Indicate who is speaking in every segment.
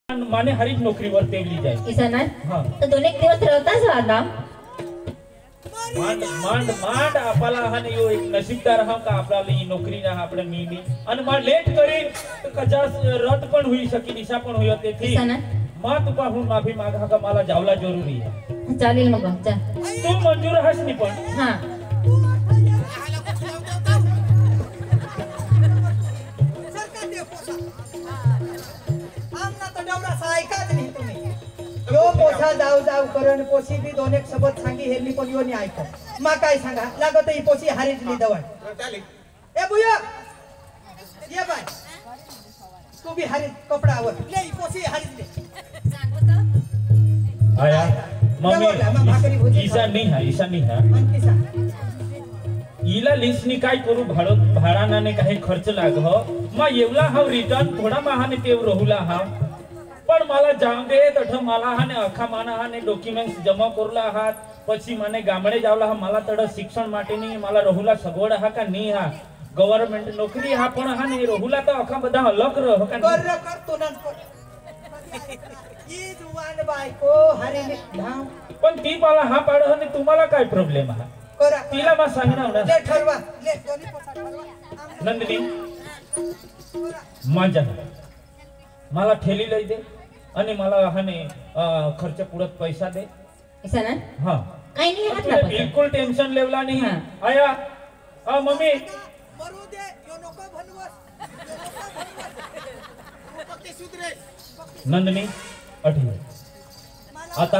Speaker 1: माने हरीच नोकरीवर तेवली जाय
Speaker 2: ईसाना
Speaker 1: हां
Speaker 2: तर 2-1 दिवस राहताच आता
Speaker 1: मांड आपला हाने यो एक नसीबदार हा का आपल्याला ही नोकरी ना आपले मिळली आणि मा लेट करी कचास रद्द पण होई शकी दिशा पण होई होते थी
Speaker 2: ईसाना
Speaker 1: मा तुका हून माफी मागा का मला जावला जरूरी आहे
Speaker 2: चालेल मग जा
Speaker 1: तू मंजूर हास नी पण
Speaker 2: हां
Speaker 3: यो पोछा जाऊ जाऊ करण पोशी बी 2-1 शब्द सांगी हेरली पण यो नाही ऐकत मा काय सांगा लागत ही पोशी हारीतली दवड ए बुया ये बाय तू बी हारीत कपडावर ले ही पोशी हारीतली
Speaker 1: आया मम्मी ईसा नहीं है इला लिस्टनी काय करू भाडानाने काही खर्च लाग हो मा येवला हाव रिटर्न थोडा महाने तेव रहुला हाव पण मला जाऊ दे तठ मला हाने अखा माना हाने डॉक्युमेंट्स जमा करला हात પછી મને ગામડે જાવલા હા मला તડ શિક્ષણ માટેની मला રहुला સગવડ હા का ની હા ગવર્નમેન્ટ નોકરી હા પણ હા ને રहुला તો અખા બધા અલગ રહ का
Speaker 3: कर तो न ई जुवान बायको हारीने धाव
Speaker 1: पण ती मला हा पाड आणि तुम्हाला काय प्रॉब्लेम हा
Speaker 3: करा
Speaker 1: तिला मा सांगणार ना
Speaker 3: ले ठरवा ले दोन्ही पोछा ठरवा
Speaker 1: नंदिनी माझ्या मला ठेली लई दे आणि मला हाने खर्च पुरत पैसा दे
Speaker 2: ईसाना
Speaker 1: हां
Speaker 2: काही नाही हात
Speaker 1: तुला बिलकुल टेन्शन लेवला नाही आया मम्मी
Speaker 3: मरू दे यो नको भनवस पक्के सुधरे
Speaker 1: नंदिनी अठी आता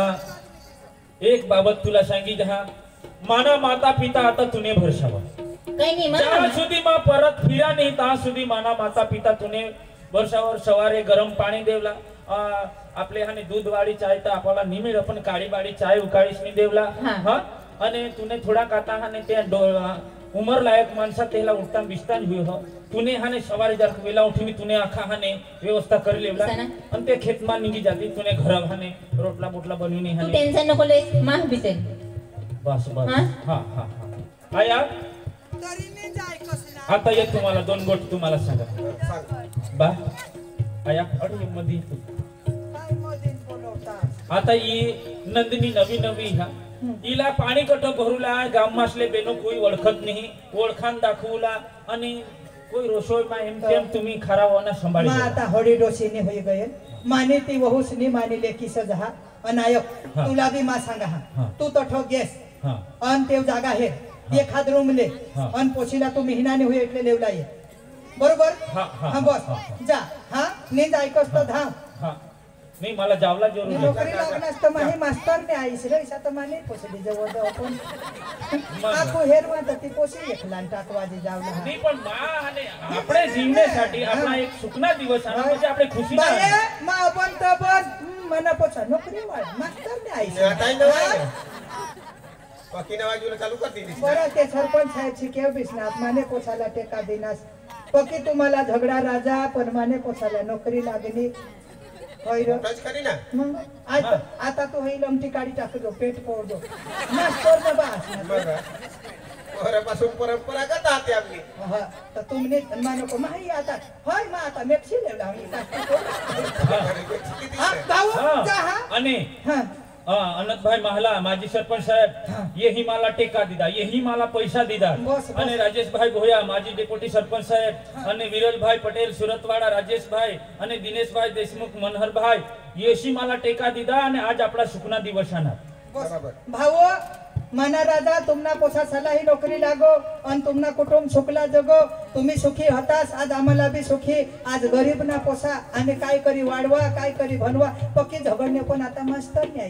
Speaker 1: एक बाबत तुला सांगी जहा माना माता पिता आता तुने भरसावा
Speaker 2: काही नाही
Speaker 1: ज्या
Speaker 2: मग
Speaker 1: सुधी मा परत फिरा नाही ता सुधी माना माता पिता तुने वर्षावर सवारे गरम पाणी देवला आपले हाने दूध वाળી चाय तर आपला निमिळ पण काळी वाળી चाय उकाळीस नि देवला हां અને તુને થોડા કાતા હાને તે ઉમર લાયક માણસા તેલા ઉઠતા બિસ્તા हुई हो तुने हाने सवारे जर वेला उठीनी तुने आखा हाने व्यवस्था कर लेवला आणि ते खेतमा निघी जाती तुने घर हाने रोटला बोटला बनविनी
Speaker 2: तू
Speaker 1: हाने
Speaker 2: टेन्शन नको ले माह बिसेल
Speaker 1: बस बस हां हां आया
Speaker 3: तरीने जाय कसला
Speaker 1: आता ये तुम्हाला 2 गोष्ट तुम्हाला सांगा बा आया अडी मध्ये
Speaker 3: काय मधीन बोलवता
Speaker 1: आता ही नंदिनी नवी हा इला पाणी कट भरूला गाम मासले बेनो कोई ओळखत नाही ओळखान दाखवला आणि कोई रसोई मा एम तेम तुम्ही खरावाना संभाळी
Speaker 3: मा आता होडी डोसीने होई गये माने ती वहुसनी माने लेकी सजहा अनायक तुला बी मा सांगा हा तू तो ठो गेस
Speaker 1: हां
Speaker 3: अन तेव जागा हे एखाद रूम ले अन पोशीला तू महिनाने होई એટલે लेवला ये बरोबर हां बस जा हां ने जायकस तो धाव
Speaker 1: हां नाही मला जावला जरूर
Speaker 3: नोकरी लागनास तर माही मास्टर ने आईस रे इसा तर माने पोसली जवळ आपण आखो हेरवा तर ती पोसी एकलान टाकवाजी जावला
Speaker 1: नाही पण मा आणि आपले जीवनासाठी आपला एक सुखना दिवस आहे म्हणजे आपले खुशी
Speaker 3: बाये मा आपण तर बस मना पोचा नोकरी वाढ मास्टर ने आईस
Speaker 4: बाकी नवाजूला चालू कर दिली
Speaker 3: बरं ते सरपंच साहेबची केव बिसनात माने पोचाला टेका दिनास पकी तुम्हाला झगडा राजा पण माने पोचाला नोकरी लागली होय रे
Speaker 4: टच करी ना
Speaker 3: मग आता तो होईल लमटी काढी टाकतो पेट पोडतो मास्टर न बास
Speaker 4: बघा पोरापासून परंपरागत आते आपली
Speaker 3: हा तर तुमने मानो को माही आता होय मा आता मेक्सी लेवला हा गाव जा हा
Speaker 1: आणि
Speaker 3: हा
Speaker 1: अनंत भाई महला माजी सरपंच साहेब यही मला टेका दिदा यही मला पैसा दिदा અને राजेश भाई भोया माजी डेप्युटी सरपंच साहेब અને विरोल भाई पटेल सुरतवाड़ा राजेश भाई અને दिनेश भाई देशमुख मनहर भाई येशी मला टेका दिदा आणि आज आपला सुखना दिवस आहे
Speaker 4: बरोबर
Speaker 3: भाऊ मना राजा तुमना पोसा सलाही नोकरी लागो आणि तुमना कुटुंब सुखला जगो तुम्ही सुखी होतास आज आम्हाला बी सुखी आज गरीब ना पोसा आम्ही काय करी वाढवा काय करी बनवा पक्की झगडणे पण आता मास्तर नाही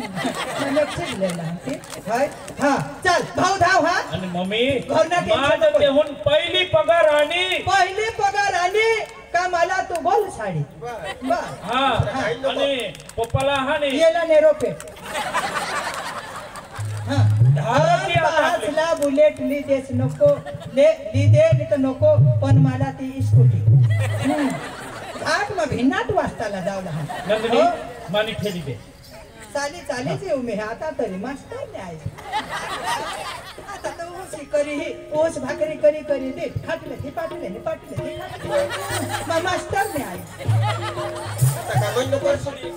Speaker 3: हा चल भाऊ धाव हा
Speaker 1: आणि मम्मी
Speaker 3: घरना
Speaker 1: माझं तेहून पहिली पगार आणि
Speaker 3: का मला तू बोल साडी बा
Speaker 1: हां आणि पप्पाला हा ने
Speaker 3: येला नेरोपे ला बुलेट ली देस नको ले ली दे नाही तर नको पण मला ती स्कूटी आठ मग भिन्नाट वाजताला जावला हा
Speaker 1: नंदिनी मानी ठेली दे
Speaker 3: चालीच येऊ मी आता तरी मास्तर ने आहे आता तर ओसी करी ओस भाकरी करी दे खाटले पाटले मास्टर ने आहे
Speaker 4: बंद कर सोडी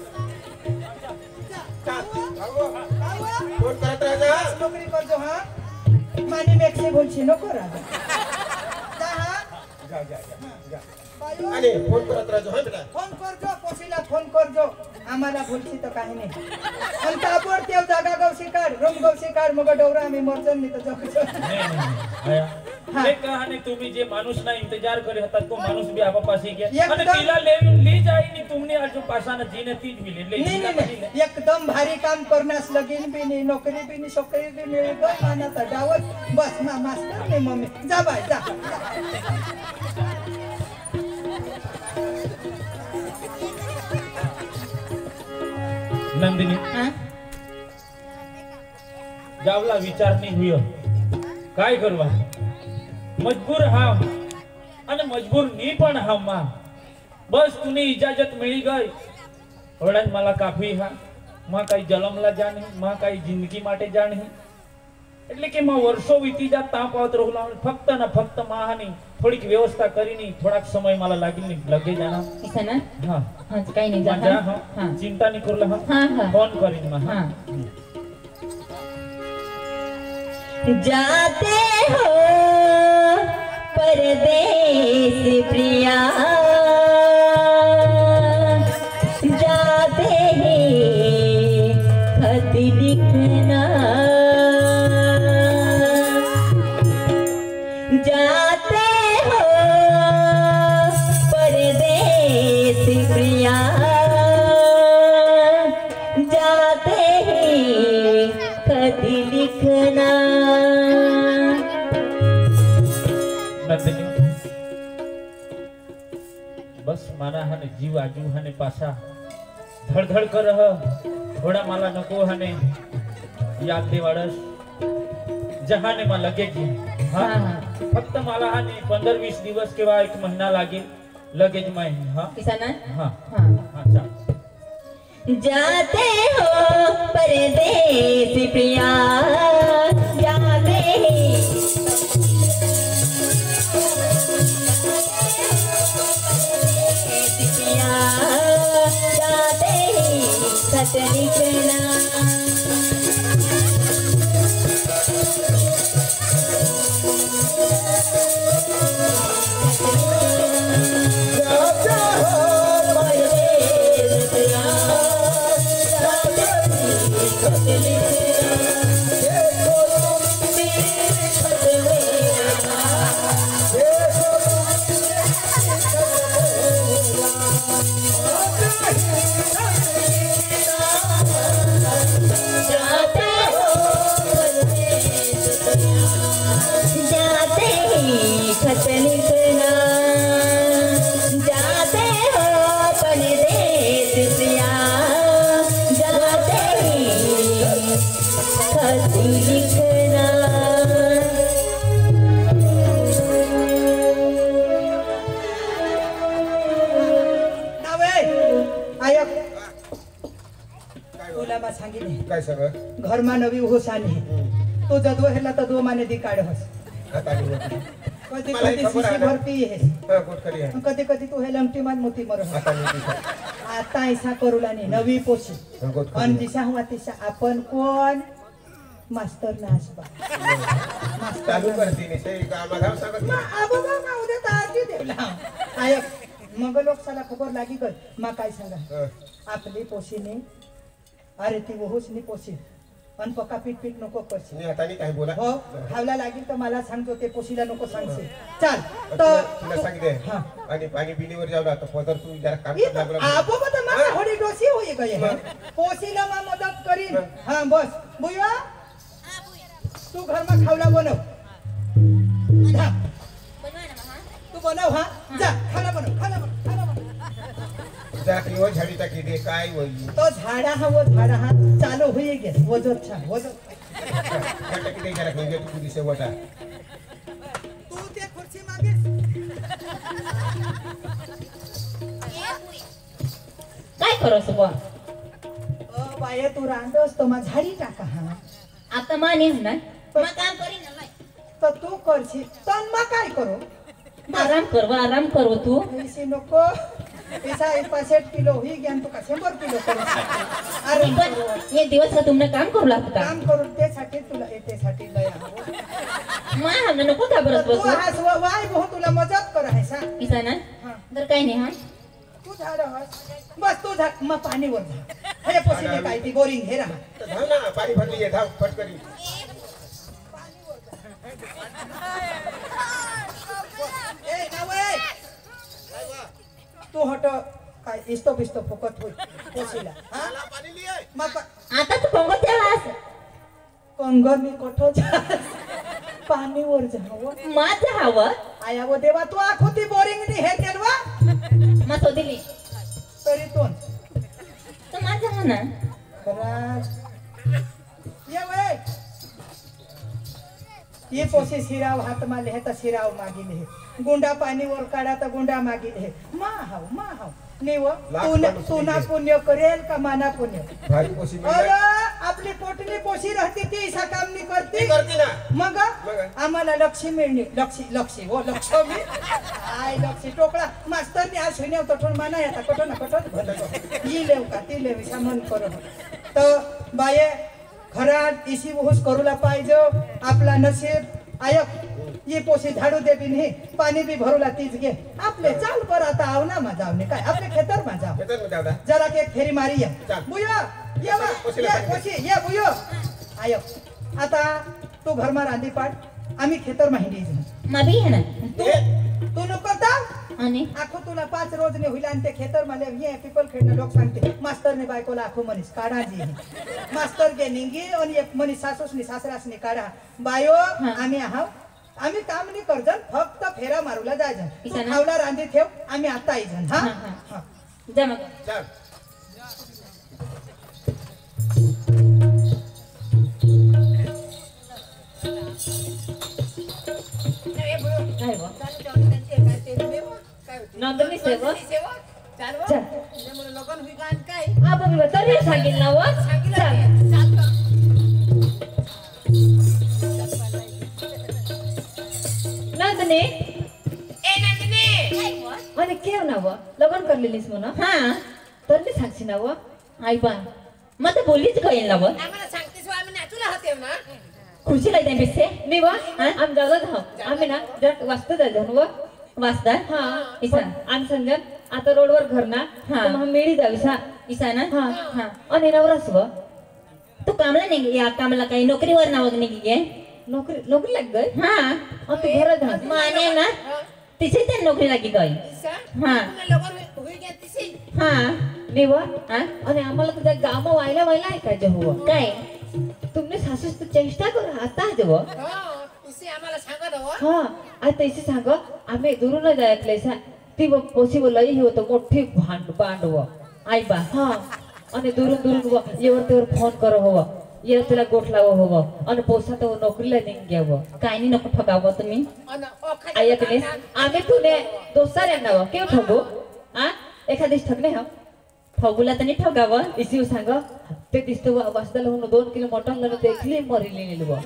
Speaker 4: फोन करत राहा
Speaker 3: नोकरी करजो हा मानी मेक्से बोलशी नको राजा जा हा
Speaker 4: जा जा जा
Speaker 3: बायो
Speaker 4: आणि फोन करत राहा हा बेटा
Speaker 3: फोन करजो पोसीला फोन करजो आम्हाला बोलशी तर काही नाही आणि ताबड तेव जागा गवशी काढ रूम गवशी काढ मग डवरा आम्ही मरजन नाही तर जाऊ
Speaker 1: आया
Speaker 3: हाँ।
Speaker 1: एक कहानी तुम्ही जे माणूस ना इंतजार करे होता तो माणूस भी आपा पासे गया
Speaker 3: एकदम-
Speaker 1: અને तिला ली जाई नी तुमने आज जो पासाना जीने तीज मिले ले
Speaker 3: नाही
Speaker 1: जिला
Speaker 3: नाही
Speaker 1: कधी
Speaker 3: नाही एकदम भारी काम करण्यास लगीन बी नाही नोकरी बी नाही छोकरी बी नाही गो माना तडावत बस मा मास्टर नाही मम्मी जा बाय जा
Speaker 1: नंदिनी
Speaker 2: हा
Speaker 1: जावला विचार नहीं हुयो काय करवा मजबूर हा અને મજબૂર ની પણ હા માં બસ તુની ઇજાજત મળી ગઈ ઓળા मला કાફી હા માં કઈ જલમલા જાણી માં કઈ જિંદગી માટે જાણી એટલે કે માં વર્ષો વીતી જા તા પાવત રહુલા ફક્ત ના ફક્ત માની થોડીક વ્યવસ્થા કરીને થોડાક સમય मला લાગી લગે જાના
Speaker 2: ऐसा ना
Speaker 1: હા
Speaker 2: हाँ तो कहीं नहीं जा
Speaker 1: जा
Speaker 2: हाँ
Speaker 1: હા ચિંતા નહીં કરલા હા
Speaker 2: हाँ हाँ
Speaker 1: ફોન કરીને માં હા
Speaker 2: हाँ जाते हो परदेस प्रिया जाते हैं खत लिखना जाते हो परदेस प्रिया जाते हैं खत लिखना
Speaker 1: नंदिनी बस माना हने जीव आजू हने पासा धड़धड़ कर रह घोड़ा माला नको हने याद देवाडस जहाने मा लगेगी हाँ
Speaker 2: हाँ।
Speaker 1: फक्त मला हने 15-20 दिवस किंवा 1 महिना लागेल लगेज में हाँ
Speaker 2: ऐसा ना
Speaker 1: हाँ
Speaker 2: हाँ
Speaker 1: हाँ चल
Speaker 2: जाते हो परदेस प्रिया जाते प्रिया जाते खत लिखना खत लिखना जाते हो परदेस प्रिया जाते खत लिखना
Speaker 3: नावे आयक
Speaker 4: काय
Speaker 3: तुला मा सांगितले
Speaker 4: काय सगळं
Speaker 3: घरमा नवी होसाने तो जदो हेला तर दो माने दी काढ हस
Speaker 4: आता आली होती
Speaker 3: कधी
Speaker 4: मला हे
Speaker 3: कधी
Speaker 4: खबर आहे
Speaker 3: शिशी
Speaker 4: ना.
Speaker 3: भरती हेस
Speaker 4: हा गोट करी आहे
Speaker 3: कधी कधी तू हे लमटी मान मोती मर
Speaker 4: आता मी दिसा
Speaker 3: आता ऐसा करूला नाही नवी पोशी
Speaker 4: हा गोट
Speaker 3: अन
Speaker 4: करी
Speaker 3: दिशा हुआ तिशा आपण कोण मास्तर नासबा
Speaker 4: चालू करते नाही ते आम्हाला सांगत नाही.
Speaker 3: आबोबा ना उद्या तारती देवला आयक मग लोक साला खबर लागी गय मा काय सांगा
Speaker 4: हा.
Speaker 3: आपली पोशीने अरे ती वहुसनी पोशी अन पक्का पीठ पीठ नको करशी
Speaker 4: मी आता नाही काय बोला
Speaker 3: हो खावला लागेल तर मला सांगतो ते पोशीला नको सांगशील चाल
Speaker 4: तुला सांगितले
Speaker 3: हा
Speaker 4: आणि पाणी पिणीवर जाऊ आता पदर तू जरा काम
Speaker 3: ई
Speaker 4: कर लागला
Speaker 3: आबोबा तर मला थोडी डोसी होई गई है पोशीला मा मदत करीन हां बस बुया तू घर में खावला बनव जा तू बनव हा जा खाना बनव खाना बनव खाना बनव
Speaker 4: जरा किंवा झाडी टाकी दे काय होईल
Speaker 3: तो झाडा हा वो झाडा हा चालू होई गे वजो छान वजो
Speaker 4: टाकी दे जरा म्हणजे तू दिसे वटा
Speaker 3: तू ते खुर्ची मागेस
Speaker 2: काय करोस बुवा
Speaker 3: बाये तू रांदस तो मा झाडी टाका हा
Speaker 2: आता मानेस ना मग काम करीन ना
Speaker 3: तर तू करशी तन मा काय करू
Speaker 2: आराम करवा तू
Speaker 3: ऐसी नको ऐसा 65 किलो हुई ज्ञान तो का 100 किलो करू अरे
Speaker 2: पण हे दिवस का तुमने काम करू लागता
Speaker 3: काम करून त्यासाठी तुला येतेसाठी लय हवं
Speaker 2: मा हमने नको घाबरत
Speaker 3: तू
Speaker 2: बसू
Speaker 3: हास वाय बहुत तुला मदत कर है सा
Speaker 2: इसा ना
Speaker 3: हां
Speaker 2: तर काय नाही हा
Speaker 3: तू झाड हस बस तू झाड मग पाणीवर जा हे पोसीने काय ती बोरिंग हे राहा
Speaker 4: तर धाव ना पाणी भरली आहे धाव फटकरी
Speaker 3: ए नवे तू हट काय इस्तो बिस्तो फुकट होई पोसीला हां
Speaker 4: मला पाणी लिये
Speaker 3: मग
Speaker 2: आता तू पंगत त्यालास
Speaker 3: कंगनी कोठो जा पाणीवर जावं
Speaker 2: माझ हवं
Speaker 3: आया वो देवा तू आखो ती बोरिंग नी हे केलवा
Speaker 2: मा तो दिली
Speaker 3: तरी तोन
Speaker 2: तर माझ हा ना
Speaker 3: खराज ये वे ये पोसी सिराव हात माले हे तर सिराव मागिले हे गुंडा पाणी वर काढा तर गुंडा मागिले हे मा हाव निव तू ना पुण्य करेल का माना पुण्य
Speaker 4: भारी पोशी
Speaker 3: अरे आपली पोटली पोशी राहते ती इसा काम नाही करते
Speaker 4: करते ना
Speaker 3: मग आम्हाला लक्ष्मी मिळणी लक्ष्मी हो लक्ष्मी आय लक्ष्मी टोकळा मास्तरनी आज शून्य तठून माना येता कठो ना ही लेव का ती लेव सामान करो तर बाये घरात इसी वहूस करूला पाहिजे आपला नसीब आयक ये पोशी झाडू दे बी नाही पाणी बी भरूला तीच घे आपले चाल पर आता आव ना मा जावने काय आपले खेतर मा जाव
Speaker 4: येतात ना दादा
Speaker 3: जरा के एक फेरी मारी ये
Speaker 4: चाल.
Speaker 3: बुयो ये वा
Speaker 4: पोशीला
Speaker 3: ये पोशी ये बुयो आयो आता तू घर मा रांधी पाड आम्ही खेतर माहिती
Speaker 2: मा बी है ना
Speaker 3: तू नको ता
Speaker 2: आणि
Speaker 3: आखो तुला 5 रोज ने होईल आणि ते खेतर माले हे पीपल खेळणं लोक सांगते मास्टर ने बायकोला आखो मनीस काढा जी मास्टर गे निंगी आणि एक मनीस सासूसनी सासरासनी काढा बायो आम्ही आहाव आम्ही काम नाही करजन फक्त फेरा मारूला जायजन तू खावला रांधी ठेव आम्ही आता येजन हा हा
Speaker 2: जा मग
Speaker 4: चल
Speaker 2: काय बा नंदनी सेवा चल हा बघ तरी सांगितलं व चल नंदनी आणि केव ना व लग्न करलेलीस म्हणा हा तर मी सांगशी ना व आई बा मग तर बोललीच कळेल ना व खुशी लागते बिस्से मी व आम जगत हा आम्ही ना जर वाचतो जायचं व वाचता हा इसा आम संगत आता रोडवर घर ना हा मग मिळी जावीसा इसा ना हा हा आणि नवरास व तू कामला नाही या कामला काही नोकरीवर नाव नाही गे नोकरी लाग गई हा और तू घरात हा माने ना तिथे ते नोकरी लागी गई हा हा मी व आणि आम्हाला तुझ्या गाव व्हायला आहे का जे हो काय तुमने सासूस तू चेष्टा कर आता जेव हा आता तैसे सांग आम्ही दुरून जायतले सा ती पॉसिबल ही होतं मोठी भांडव आई बा हा आणि दुरून येवर तेवर फोन कर हवं ये तुला गोठ लाव हवं आणि पोसा तर नोकरीला निघ घ्यावं काय नाही नको ठगावं तुम्ही ऐकले आम्ही तुने दोस्ताऱ्यांना व केव ठगू आ एखादीच ठगणे हा ठगूला तरी ठगावं इसी सांग ते दिसतो वाजदाला होऊन 2 किलो मटण लढ देखली मरिलेली व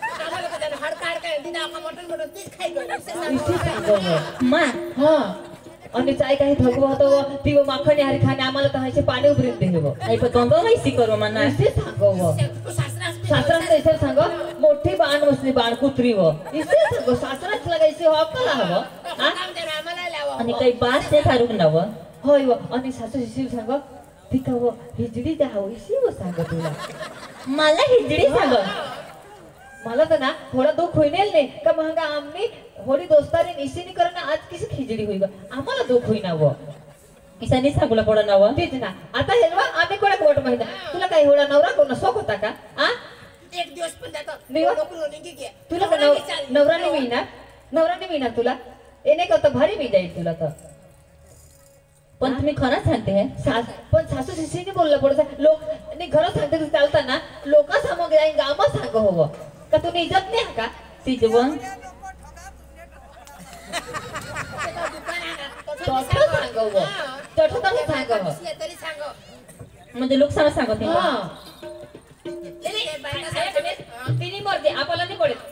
Speaker 2: मा हा आणि चाय काही ठगव होतो ती माखणी हारी खाणे आम्हाला तर हायचे पाणी उभरीत देव आई पण गंगा माहिती करू म्हणा इसे सांगव सासरांचं इथे सांग मोठी बाण बसली बाण कुत्री व इसे सांग सासराच लागायचे हक्कला हवं आणि काही बास ते काढून नाव होय व आणि सासू शिशीव सांग ती का व हिजडी द्यावं इशी व सांग तुला मला हिजडी सांग मला तर ना थोडा दुःख होईल नाही का महागा आम्ही थोडी दोस्तारी निश्चिनी करणं आज किसी खिचडी होईल आम्हाला दुःख होईना व इसानी सांगूला पडा नाव तेच ना आता हेलवा आम्ही कोणा कोट माहिती तुला काही होडा नवरा कोण सोक होता का आ
Speaker 5: एक दिवस पण जातो
Speaker 2: तुला का नवराने मिळणार तुला येणे का भारी मी जाईल तुला तर पण तुम्ही खरंच सांगते हे पण सासू शिशीने बोललं पडत लोक घरात सांगते तू चालताना लोक समोर जाईन गावात सांग हवं का तुम्ही इज्जत नाही का ती जेवण म्हणजे लोक सांग सांगत तिने मरते आपल्याला नाही पडेल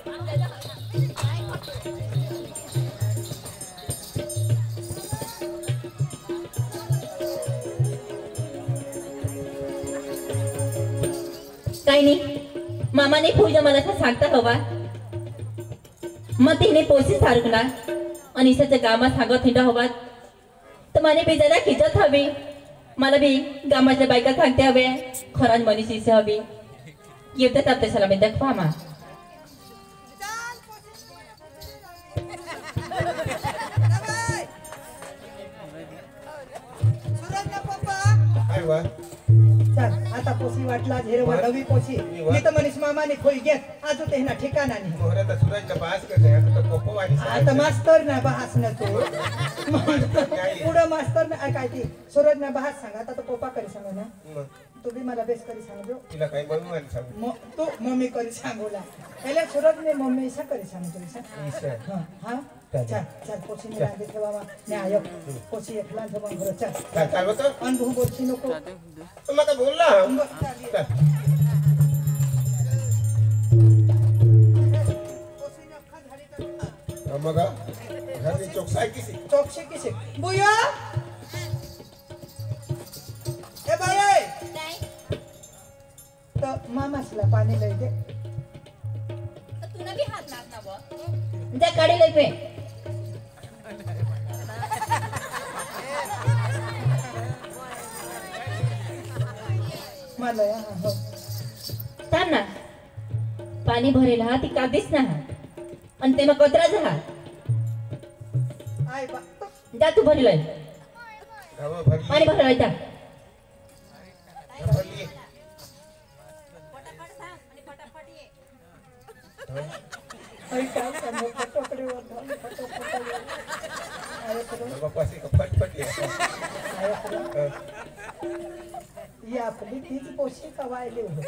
Speaker 2: काही नाही मामाने पूजा मला असं सांगता हवा मग तिने पोसी सारखला आणि इसाच्या गावात सांगत हिंडा हवा तर मला बी जरा खिचत हवी मला बी गावाच्या बायका सांगते हवे खरान मनीष इसे हवी येतात आपल्याला मी दाखवा मा
Speaker 4: अरे वा
Speaker 3: चल आता पोसी वाटला झेरवा नवी पोसी मी तर मनीष मामाने खोई घेत आजू ते ना ठिकाणा नाही
Speaker 4: मोहरा तर सूरजचा पास करते आता तो पप्पा वाली
Speaker 3: आता मास्तर ना बहास न तू पुढं मास्तर ना काय ती सूरज ना बहास सांग आता तो पप्पा करी सांग ना तू बी मला बेस करी सांगजो
Speaker 4: तिला काही म्हणून आणि सांग
Speaker 3: तू मम्मी करी सांगोला पहिले सूरज ने मम्मी सा करी सांग तू
Speaker 4: ईशा
Speaker 3: हां हां चल चल पोसी ने लागे ठेवा ने आयो पोसी एकला जमा घर चल
Speaker 4: चल चल बतो
Speaker 3: अनुभव बोलची नको
Speaker 4: तो मका बोलला मग घरची चौकसाई किसी
Speaker 3: चौकशी किसी बुया ए बाई तो मामासला पाणी लई दे
Speaker 2: तुला बी हात लाग ना बा त्या काढी लई पे
Speaker 3: मला हो
Speaker 2: थांब ना पाणी भरेल हा ती कादीच ना आणि ते मग कचरा जा
Speaker 3: आय बा
Speaker 2: जा तू भरलंय
Speaker 4: गावा भरली
Speaker 2: पाणी भरलंय त्या
Speaker 4: भरली
Speaker 3: आई काय सांगू फटोकडे वर फटोकडे आय करू
Speaker 4: बाप्पा से फटफट ये
Speaker 3: आय करू ही आपली तीच पोशी कवायली हो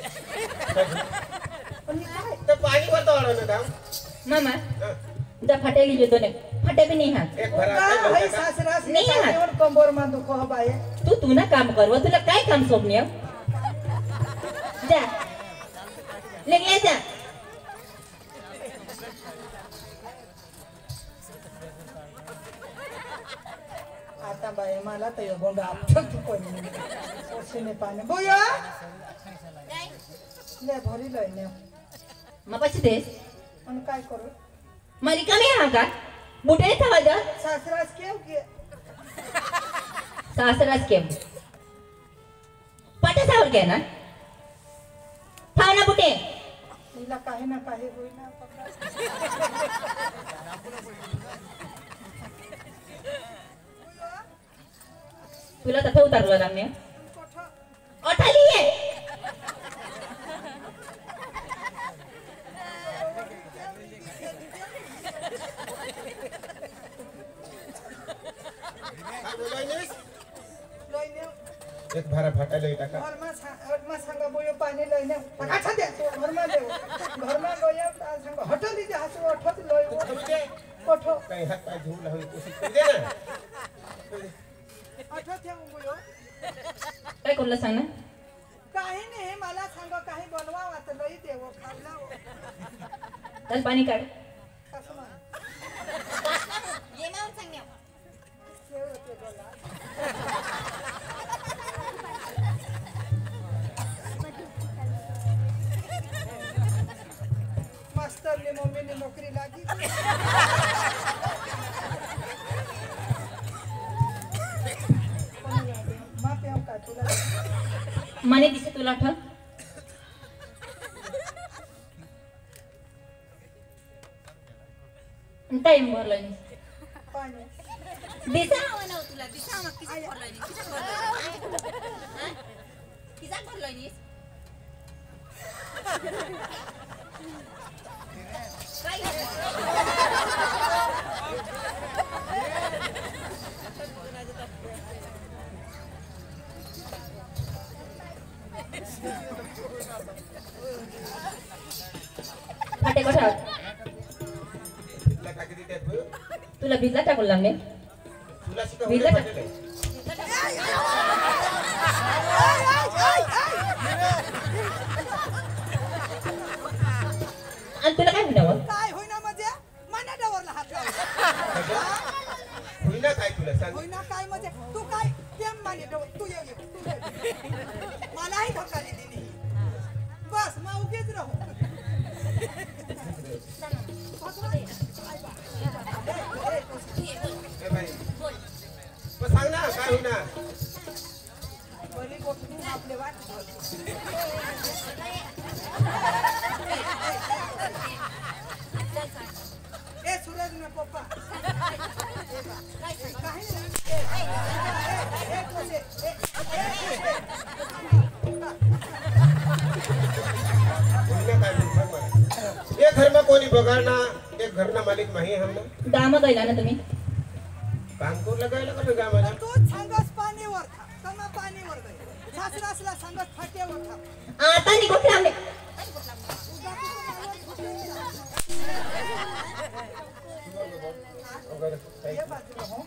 Speaker 3: पण काय
Speaker 4: तर पाणी बतावलं ना दाम
Speaker 2: मामा जा फाटेली जो दोने फाटे भी नहीं हाथ
Speaker 4: एक भरा
Speaker 3: काय भाई
Speaker 4: काय
Speaker 3: सासरास
Speaker 2: नाही आहे.
Speaker 3: सासरेवर कंबर मा दुख हो बाय
Speaker 2: तू ना काम करव तुला काय काम सोपणे जा लगे जा
Speaker 3: आता बाय मला तर यो गोंडा आपछक तू कोण पोशीने पाणी बुया ले भरी लय ने
Speaker 2: मग पछी देस
Speaker 3: आणि काय करू
Speaker 2: मरी कमी हा का बुटे था जा
Speaker 3: सासरास केव के
Speaker 2: सासराच केम पाटा सावर के ना थाव ना बुटे
Speaker 3: तिला काही ना काही होईना
Speaker 2: तुला तथा उतारलं ना मी अठाली आहे
Speaker 4: एक भरा फाटा लई टाका
Speaker 3: घरमा सांगा बोयो पाणी लईने पकाछा दे घरमा देव घरमा गयो ता सांग हटल दे हासु अठत लय कोठो
Speaker 4: काही हात पाय धुवून लावून कोशिश करू दे ना
Speaker 3: अठत हे बोयो
Speaker 2: काय करलं सांग ना
Speaker 3: काही नाही मला सांग काही बनवा वात लई देव खाल्ला
Speaker 2: चल पाणी काढ
Speaker 3: कसं म्हण
Speaker 2: ये नाव सांग
Speaker 3: सेव होते बोला मास्टरने मम्मीने नोकरी लागी माप येऊ का तुला
Speaker 2: मने दिसे तुला आठव टाइम भरला
Speaker 3: पाणी
Speaker 2: दिसा हवा ना तुला दिसा मग किसा भरला नी किसा भरला नी काय फाटे कठा
Speaker 4: तुला टाकी देते तू
Speaker 2: तुला भिजला टाकून लागणे
Speaker 4: तुला शिका
Speaker 2: भिजला
Speaker 4: होईल
Speaker 2: टाक
Speaker 4: पाहिजे
Speaker 2: आणि तुला काय म्हणावं
Speaker 3: काय होईना म्हणजे मना डवरला हात लावला
Speaker 4: होईना काय तुला सांग
Speaker 3: होईना काय म्हणजे तू काय केम माने डवर तू ये तू ये मलाही धक्काली दिली बस आपले वाट ए सूरज ना पप्पा
Speaker 4: ये घर में कोनी बगाना एक घर ना मालिक माही हमने
Speaker 2: गामा गईला ना तुम्ही
Speaker 4: काम को लगायला का गावाला
Speaker 3: तो सांगस पाणीवर था कमा पाणीवर गई सासरासला सांगस फाट्यावर था
Speaker 2: आता निघून लावले
Speaker 3: ये बाजूला हो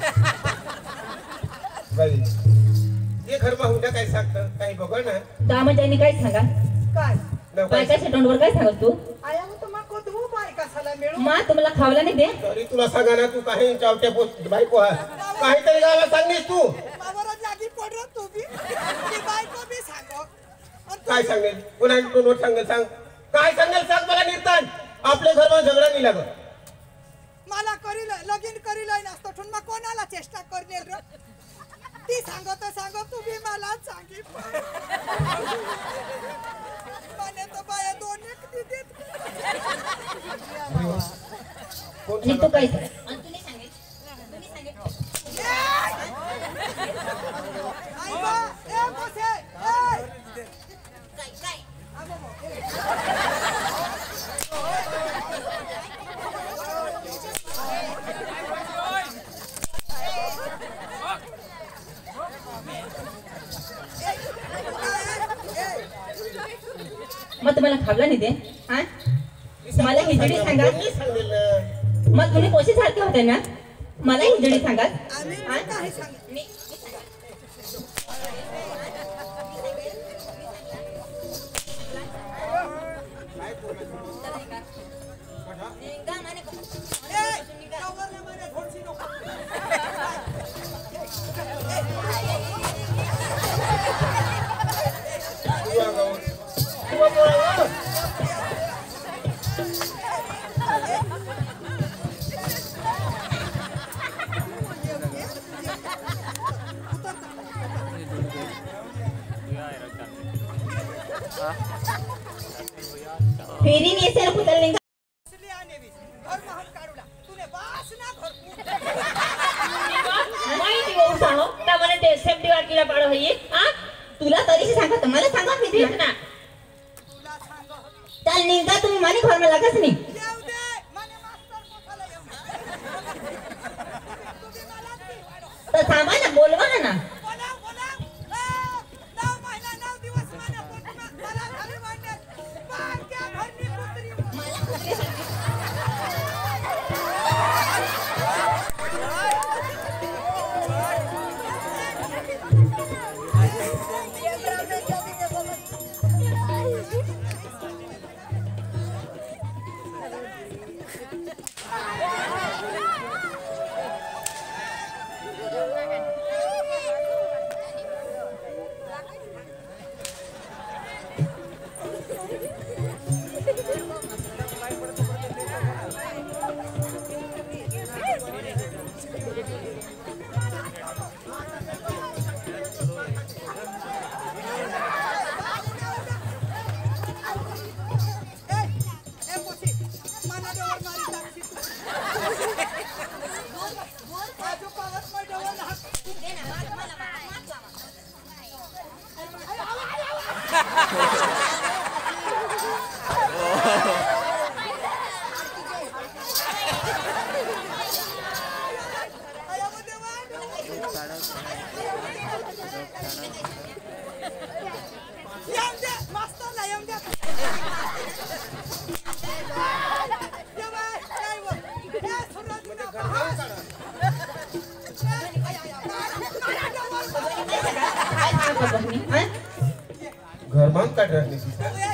Speaker 4: भाई ये घर में हुंडा काय सांगतं काही बघ ना
Speaker 2: दामाजाईने काय सांगा
Speaker 3: काय
Speaker 2: बायकाच्या तोंडवर काय सांगत तू
Speaker 3: आया मग तुम्हा कोदवू बायका साला मिळू
Speaker 2: मा तुम्हाला खावला नाही दे
Speaker 4: तरी तुला सांगा ना तू काही चावट्या पोस्ट बायको आहे काहीतरी गावाला सांगलीस तू
Speaker 3: मावरा जागी पडत तू बी ती बायको बी सांगो
Speaker 4: काय सांगेल पुन्हा तोंडवर सांगेल सांग काय सांगेल सांग मला निर्तान आपल्या घरमध्ये झगडा नाही लागत
Speaker 3: मला करील लगीन करील नसतो ठून मग कोणाला चेष्टा करनेल रे ती सांगो तू बी मला सांगी माने तो बाया दोन एक देत
Speaker 2: आणि तू काय सांग
Speaker 5: आणि तुम्ही सांगितलं
Speaker 3: आई बा ए बसे ए
Speaker 5: काय काय
Speaker 2: मग तुम्हाला खावला नाही दे हा मला हिजडी सांगा
Speaker 4: सांगेल ना
Speaker 2: मग तुम्ही कोशी सारखे होते ना मला हिजडी सांगा
Speaker 3: आम्ही काही सांगितलं
Speaker 5: मी गामाने
Speaker 3: ए गावाला माझ्या घोडशी नको
Speaker 2: फेरी नेसेल कुतल
Speaker 3: असली आने बी घर महल काढूला तुने बास ना घर
Speaker 2: माहिती हो सांगो त्या मला ते सेफ्टी वाकीला पाडो होई हा तुला तरीशी सांगा तुम्हाला सांगा मी देत ना
Speaker 3: तुला सांगो
Speaker 2: त्या निघा तुम्ही माने घर में लागस नाही
Speaker 3: येऊ दे माने मास्तर कोठाला येऊ तुम्ही मला ती
Speaker 2: तर थांबा ना बोलवा ना
Speaker 3: बोलाव 9 महिना 9 दिवस माने पोटमा मला घरी मांडे पाक्या घरनी कुत्री
Speaker 4: घर मान काढ राहते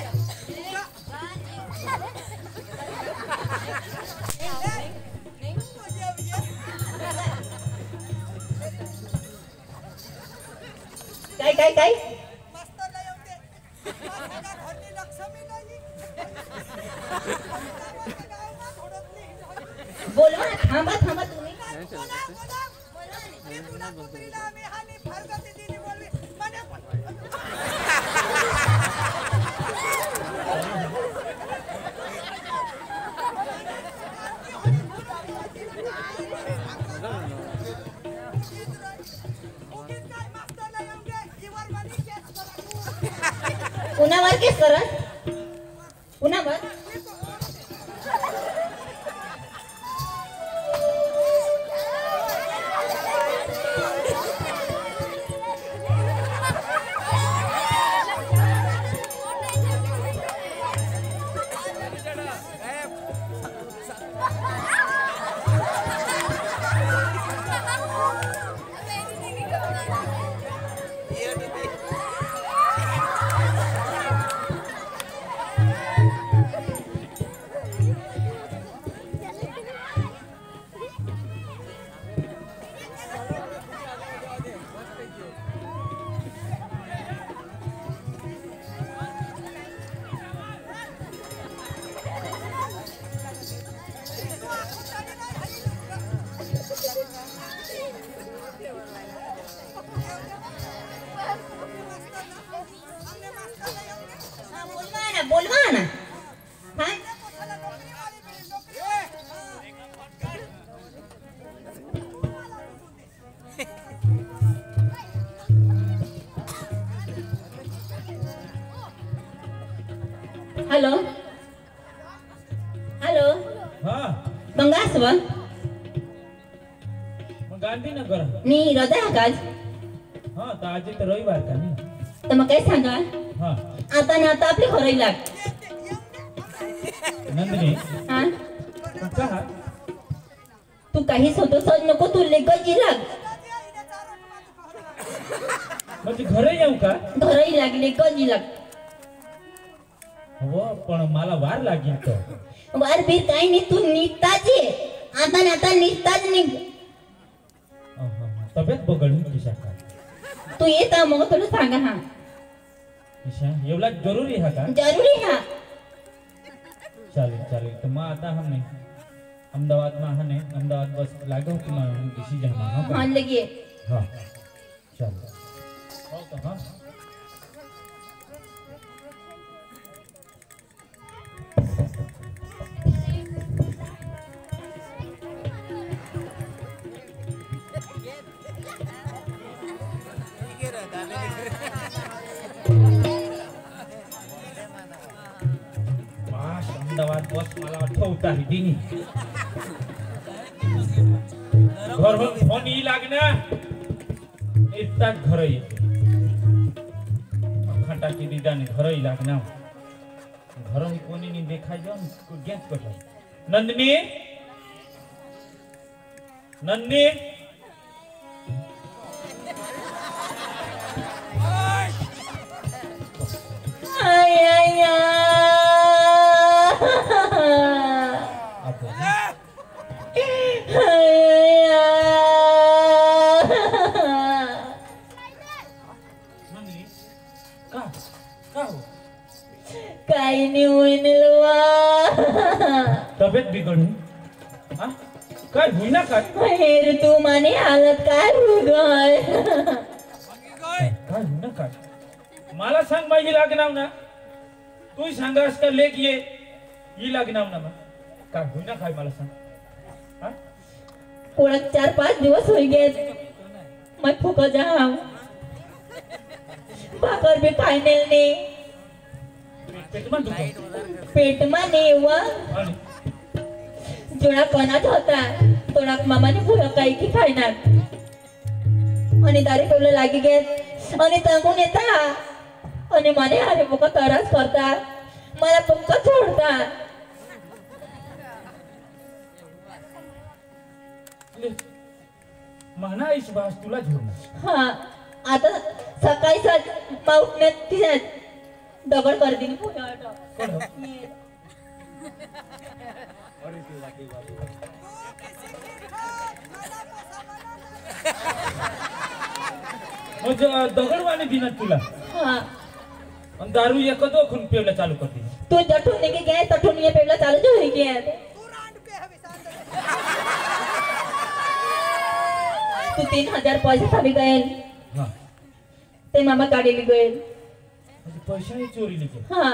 Speaker 2: काय काय काय बोलवा ना थांबा थांबा तुम्ही
Speaker 3: बोला
Speaker 2: पुन्हा के सरस पुन्हा बोलवा ना हाँ हॅलो हॅलो
Speaker 1: हा
Speaker 2: मंगासव
Speaker 1: मग गांधीनगर
Speaker 2: नी हृदय काज
Speaker 1: हा तर आज तर रविवार का नाही
Speaker 2: तर मग काय सांगा
Speaker 1: हा
Speaker 2: आता ना आता आपली खरंही लाग
Speaker 1: नंदिनी
Speaker 2: हा
Speaker 1: तू का
Speaker 2: तू काही सदस्य नको तू लेगजी लाग
Speaker 1: म्हणजे घरी येऊ का
Speaker 2: घरही लाग लेगजी लाग
Speaker 1: हो पण मला वार लागेल तर
Speaker 2: वार बीर काही नाही तू निघताच ये आता ना आता निघताच निघ
Speaker 1: तब्येत बघडली किशा का
Speaker 2: तू येता मग तुला सांगा हा
Speaker 1: किशा एवढा जरुरी हा का
Speaker 2: जरूरी हा
Speaker 1: चालेल चालेल तर मग आता हमने अहमदाबाद में हने अहमदाबाद बस लागो कि मैं किसी जमा हाँ का
Speaker 2: मान लगी
Speaker 1: हाँ चलो हो तो हाँ अहमदाबाद बस मला ठेवता दिनी घर फोन ही लागना इतना घर खटा की दीदा ने घर ही लागना घर ही कोनी नहीं देखा जाओ गैस कर नंदनी नंदनी
Speaker 2: काही नाही होईन
Speaker 1: तब्येत बिघडली हा काय होईना काय
Speaker 2: हेर तू माने हालत काय रुगय
Speaker 1: काय होईना काय मला सांग माझी लागणार ना तू सांगास का लेख ये ही लागणार ना काय होईना काय मला सांग हा
Speaker 2: कोणाक 4-5 दिवस होई गए मैं फुका जाऊ भाकर भी खाने ने पेट में नहीं हुआ जोड़ा कोणाच होता तोड़ा मामाने भूया काही की खायनार आणि दारी पेवले लागी गे आणि तंगून येता आणि माने अरे बोका तरास करता मला पक्का सोडता
Speaker 1: म्हणा इस बास तुला झोडणार
Speaker 2: हा आता सकाळी पाऊटण्यात ती दगड कर दिली
Speaker 1: मग दगडवाणी दिनात तुला
Speaker 2: हा
Speaker 1: आणि दारू एकदो खून पेवला चालू करते
Speaker 2: तू जठून निघे गए तठून ये पेवला चालू जो होई गया तू 3000 पैसे खाली गए
Speaker 1: हा
Speaker 2: ते मामा गाडी ली गए
Speaker 1: म्हणजे पैशाही चोरी लिखे
Speaker 2: हा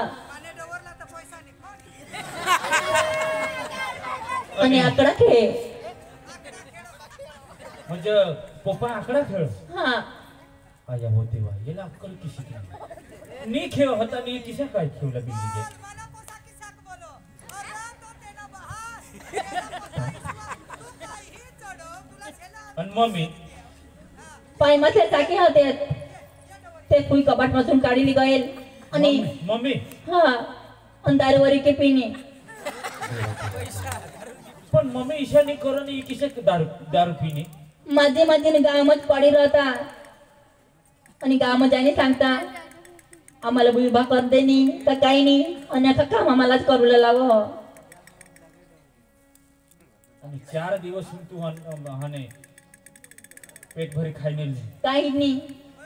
Speaker 2: आणि आकडा खेळ
Speaker 1: म्हणजे पप्पा आकडा खेळ
Speaker 2: हा
Speaker 1: आया होते वा याला अक्कल कशी काय नी खेव होता नी किसे काय खेवला बिल्ली के
Speaker 3: मला पोसा किसाक बोलो अरे तो तेना बहार तू काही चढो तुला छेला
Speaker 1: आणि मम्मी
Speaker 2: पाय मधले चाकी होते ते फुल कबाट मधून काढली गएल आणि
Speaker 1: मम्मी
Speaker 2: हा अंधारवरी के पीने
Speaker 1: पण मम्मी ईशानी करून ही किसे दारू पीने
Speaker 2: माझे माझे गावात पडी राहता आणि गावात जाणे सांगता आम्हाला विवाह कर देनी तर काही नाही आणि आता काम आम्हालाच करू लाव
Speaker 1: आणि 4 दिवस तू हाने पेट भरी खाई नाही
Speaker 2: काही नाही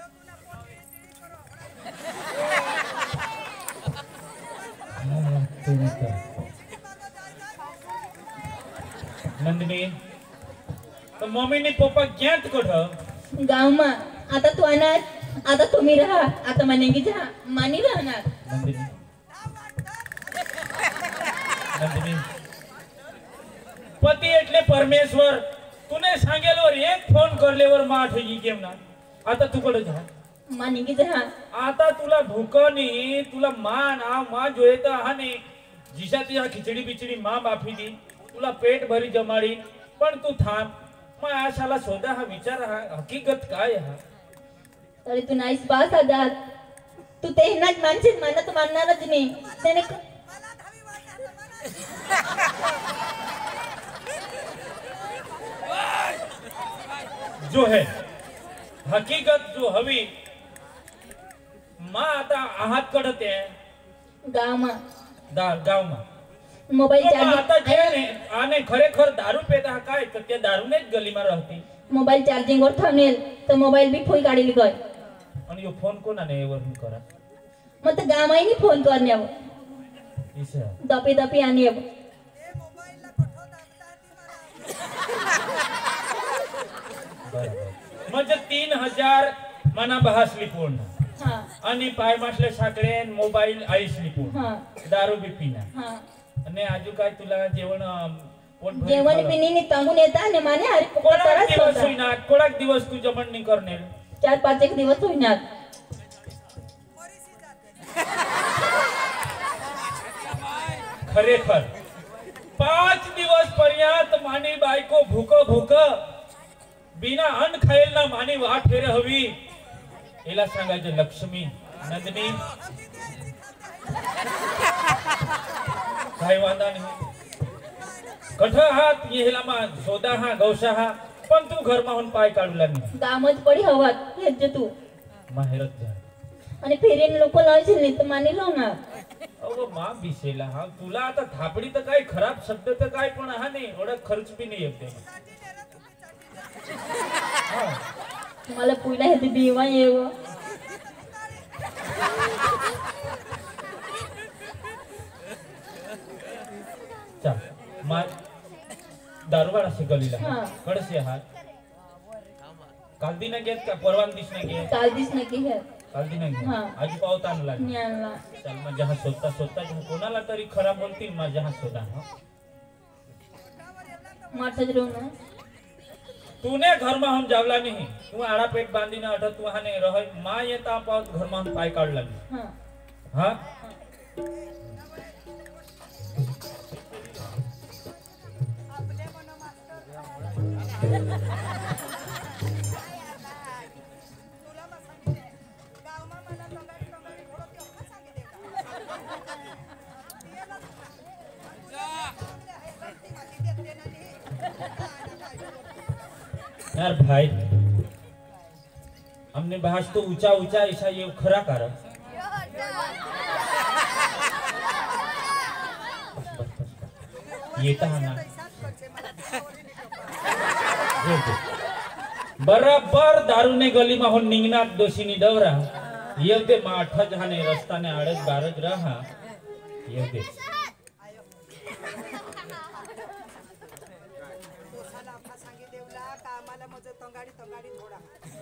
Speaker 1: नंदिनी तर मम्मीने पप्पा ज्ञात कढ
Speaker 2: गावमा आता तू अनाथ आता तुम्ही राहा आता म्हणेगी जा मानी राहणार
Speaker 1: नंदिनी नंदिनी पती એટલે परमेश्वर तूने सांगेलवर एक फोन करलेवर मा ठेगी केम ना आता तू कडे जा
Speaker 2: मानेगी जा
Speaker 1: आता तुला भूकनी तुला मान आ मा जोये तर हाने जिशा तिया खिचडी बिचडी मा बाफी दी तुला पेट भरी जमाडी पण तू थांब मग आशाला शोधा हा विचार हा हकीकत काय हा
Speaker 2: तरी तू नाहीस पास आजात तू ते नाच मानशील मानत मानणारच नाही त्याने
Speaker 3: मला धावी वाटणार
Speaker 1: जो है हकीकत जो हवी मा आता आहात कडते
Speaker 2: गावमा
Speaker 1: गाव मा
Speaker 2: मोबाईल
Speaker 1: आता जे
Speaker 2: चार्जिंग
Speaker 1: ने आने खरेखर दारू पेता हा काय तर त्या दारूनेच गलीमा राहती
Speaker 2: मोबाईल चार्जिंग वर थांबेल तर मोबाईल बी फुल काढली गय
Speaker 1: आणि यो फोन कोणाने वरून करा
Speaker 2: मग तर गामाईनी फोन करण्यावर
Speaker 1: ईशा
Speaker 2: दपी दपी आणि
Speaker 3: ए मोबाईलला कुठं दाबता ती मला
Speaker 1: बरोबर म्हणजे 3000 मना बहासली पूर्ण
Speaker 2: हा
Speaker 1: आणि पाय मासले साखळे मोबाईल आईसली पूर्ण
Speaker 2: हा
Speaker 1: दारू बी पिना
Speaker 2: हा
Speaker 1: आणि आजू काय तुला जेवण पोट भरून
Speaker 2: जेवण
Speaker 1: खाल्लं?
Speaker 2: पिणीने तांगून येता आणि माने हरी
Speaker 1: कोणाक
Speaker 2: तरच
Speaker 1: दिवस
Speaker 2: होता
Speaker 1: होईना कोणाक दिवस तू जमण नाही करणे
Speaker 2: 4-5 एक दिवस होईनात
Speaker 3: परिसी जाते
Speaker 1: खरेखर 5 दिवस पर्यंत मानी बायको भूक भूक बिना अन्न खाईल ना मानी वाट फेरे हवी हिला सांगायचं लक्ष्मी नंदिनी काही वांदा नाही कठ हात येला मा सोदा हा गौशा हा पण तू घर माहून पाय काढू लागली
Speaker 2: गामच पडी हवात हेच तू
Speaker 1: माहेरच जा
Speaker 2: आणि फेरीन लोक लावशील नाही तर मानी लावणार
Speaker 1: अहो मा बिसेला हा तुला आता थापडी तर काय खराब शब्द तर काय पण हा नाही एवढा खर्च बी नाही येते
Speaker 2: मला पुईला हे दिवा येव
Speaker 1: चल मा दारूबाड असे गलीला
Speaker 2: हा.
Speaker 1: कडसे हात काल दिन घेत का परवान दिस नाही घेत
Speaker 2: काल दिस नक्की हे
Speaker 1: काल दिन घेत
Speaker 2: हा.
Speaker 1: आज पावता आणला
Speaker 2: ज्ञानला
Speaker 1: चल माझ्या हा स्वतः कोणाला तरी खराब बोलतील माझ्या हा स्वतः
Speaker 2: माठच रोना
Speaker 1: तूने घर में हम जावला नहीं तू आड़ा पेट बांधी ना अठ तू हाने रह माँ ये ता पास घर में हम पाई काढ लगी
Speaker 2: हा
Speaker 1: हाँ
Speaker 3: आपले मन मास्टर तुला मग सांगितले गावमा मला तंगाडी तंगाडी थोडं ते अख्खा सांगितले
Speaker 1: यार भाई हमने बहस तो ऊंचा ऊंचा ऐसा ये खरा कर ये कहा ना बराबर दारू ने गली में हो निंगना दोषी नि डवरा ये दे माठा जहाने रस्ता ने आड़ज बारज रहा ये दे
Speaker 3: दोसाला अख्खा सांगितलेला का आम्हाला मज तंगाडी तंगाडी थोडा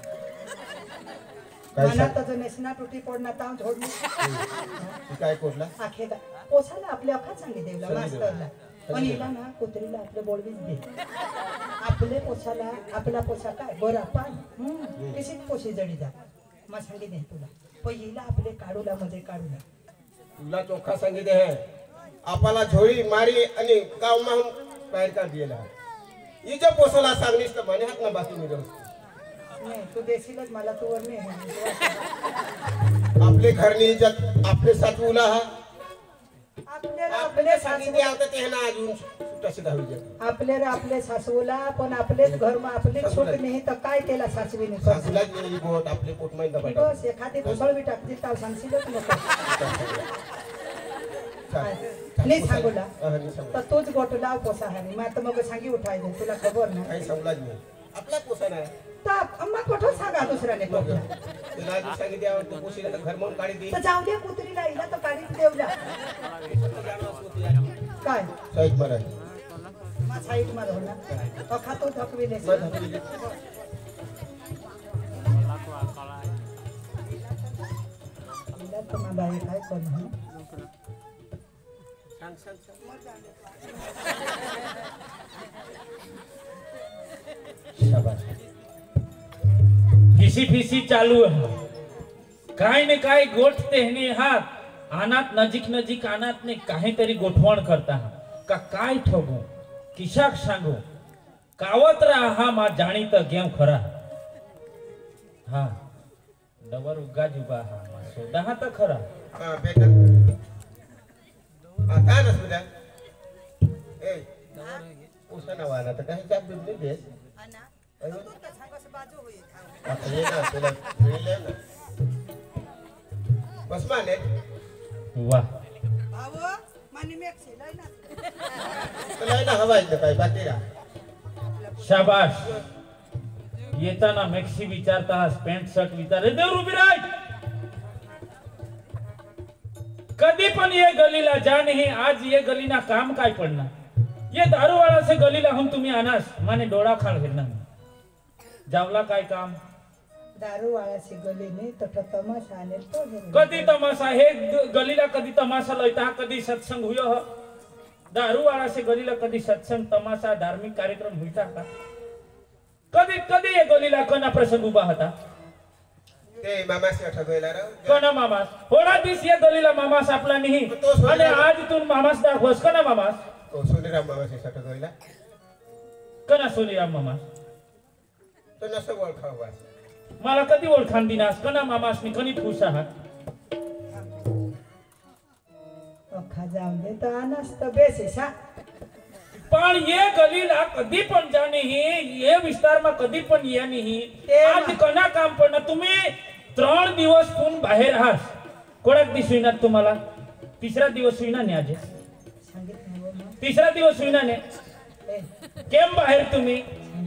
Speaker 3: मनात नेसना तुटी पडना ताव झोडली
Speaker 4: काय कोटला
Speaker 3: आखे का पोसाला आपल्या अख्खा सांगितलेला मास्तरला पण हिला ना कुत्रीला आपले बोलवीच दे आपले पोसाला आपला पोसा काय बरा पान किशीच पोशी जडी जा मग सांगितले तुला पहिला आपले काढूला म्हणजे काढूला
Speaker 4: तुला चोखा सांगितले आहे आपला झोळी मारी आणि गाव माहून बाहेर का दिला हिच्या पोसला सांगलीस तर म्हणे हात ना बाकी निघून
Speaker 3: नाही तू देशीलच मला तू वर नाही
Speaker 4: आपले घरनी इज्जत आपले सातवूला हा
Speaker 3: आपले
Speaker 4: सांगितले आता ते ना अजून तसे दहावी
Speaker 3: आपले सासवूला पण आपलेच घर मग आपली सूट नाही तर काय केला सासवीने
Speaker 4: सासूला गेली गोट आपले पोट माहिती दबाटा
Speaker 3: बस एखादी मुसळवी टाकली तर सांगशीलच नको नाही सांगूला तर तूच गोटला पोसा आहे मग आता मग सांगी उठायचं तुला खबर नाही
Speaker 4: काही सांगलाच नाही आपला पोसा नाही
Speaker 3: तर अम्मा कुठं सांगा दुसऱ्याने कोकला
Speaker 4: तुला आधी सांगितले तू पोशीला घर म्हणून काढी दे
Speaker 3: तर जाऊ दे कुत्रीला हिला तर काढीत देवला काय
Speaker 4: साईड मारा
Speaker 3: मा साईड मार हो ना खातो थकविले हिला तर मा बाई काय कोण
Speaker 1: फिसी फिसी चालू है काय ने काय गोठ तेहने हात आनात नजीक नजीक आनात ने काहीतरी गोठवण करता का काय ठगू किशाक सांगू कावत राहा मा जाणी तर गेम खरा हा डबर उगा जुबा हा मा सोडा हा तर खरा
Speaker 4: हा बेटा आता ना सुद्धा ए पोसा ना वाला तर काही जाब बिबली देस आता ये ना तुला मिळले ना बस माने
Speaker 1: वाह
Speaker 3: भाऊ माने मेक लय ना
Speaker 4: तुला ना हवा इथं काय बाकी रा
Speaker 1: शाबाश येताना मॅक्सी विचारता पॅन्ट शर्ट विचार देव रुबी राय कधी पण ये गलीला जा नहीं आज ये गलीना काम काय पडणार ये दारूवाला से गलीला हम तुम्ही आनास माने डोळा खाल घेणार जावला काय काम
Speaker 3: दारू वाळाची गली नाही तर तमाशा आले तो
Speaker 1: कधी तमाशा हे गलीला कधी तमाशा लयता कधी सत्संग हुयो ह दारू वाला से गलीला कधी सत्संग तमाशा धार्मिक कार्यक्रम हुईता का कधी कधी ये गलीला कना प्रसंग उभा होता
Speaker 4: ते मामाशी ठगवला रे
Speaker 1: कना मामास थोडा दिस ये गलीला मामास आपला नाही आणि आज तू मामास दाखवस कना मामास
Speaker 4: तो सोनीराम मामाशी ठगवला
Speaker 1: कना सोनीराम मामास
Speaker 4: तो नसं ओळखाव वास
Speaker 1: मला कधी ओळखान दिनास कना मामास मी कनी खुश आहात
Speaker 3: अख्खा जाऊन दे तर आनास तर बेस
Speaker 1: पण ये गलीला कधी पण जा नाही ये विस्तारमा कधी पण या नाही आज कना काम पडणार तुम्ही 3 दिवस पून बाहेर आहात कोणाक दिस होईना तुम्हाला तिसरा दिवस होईना ने आज तिसरा दिवस होईना ने केम बाहेर तुम्ही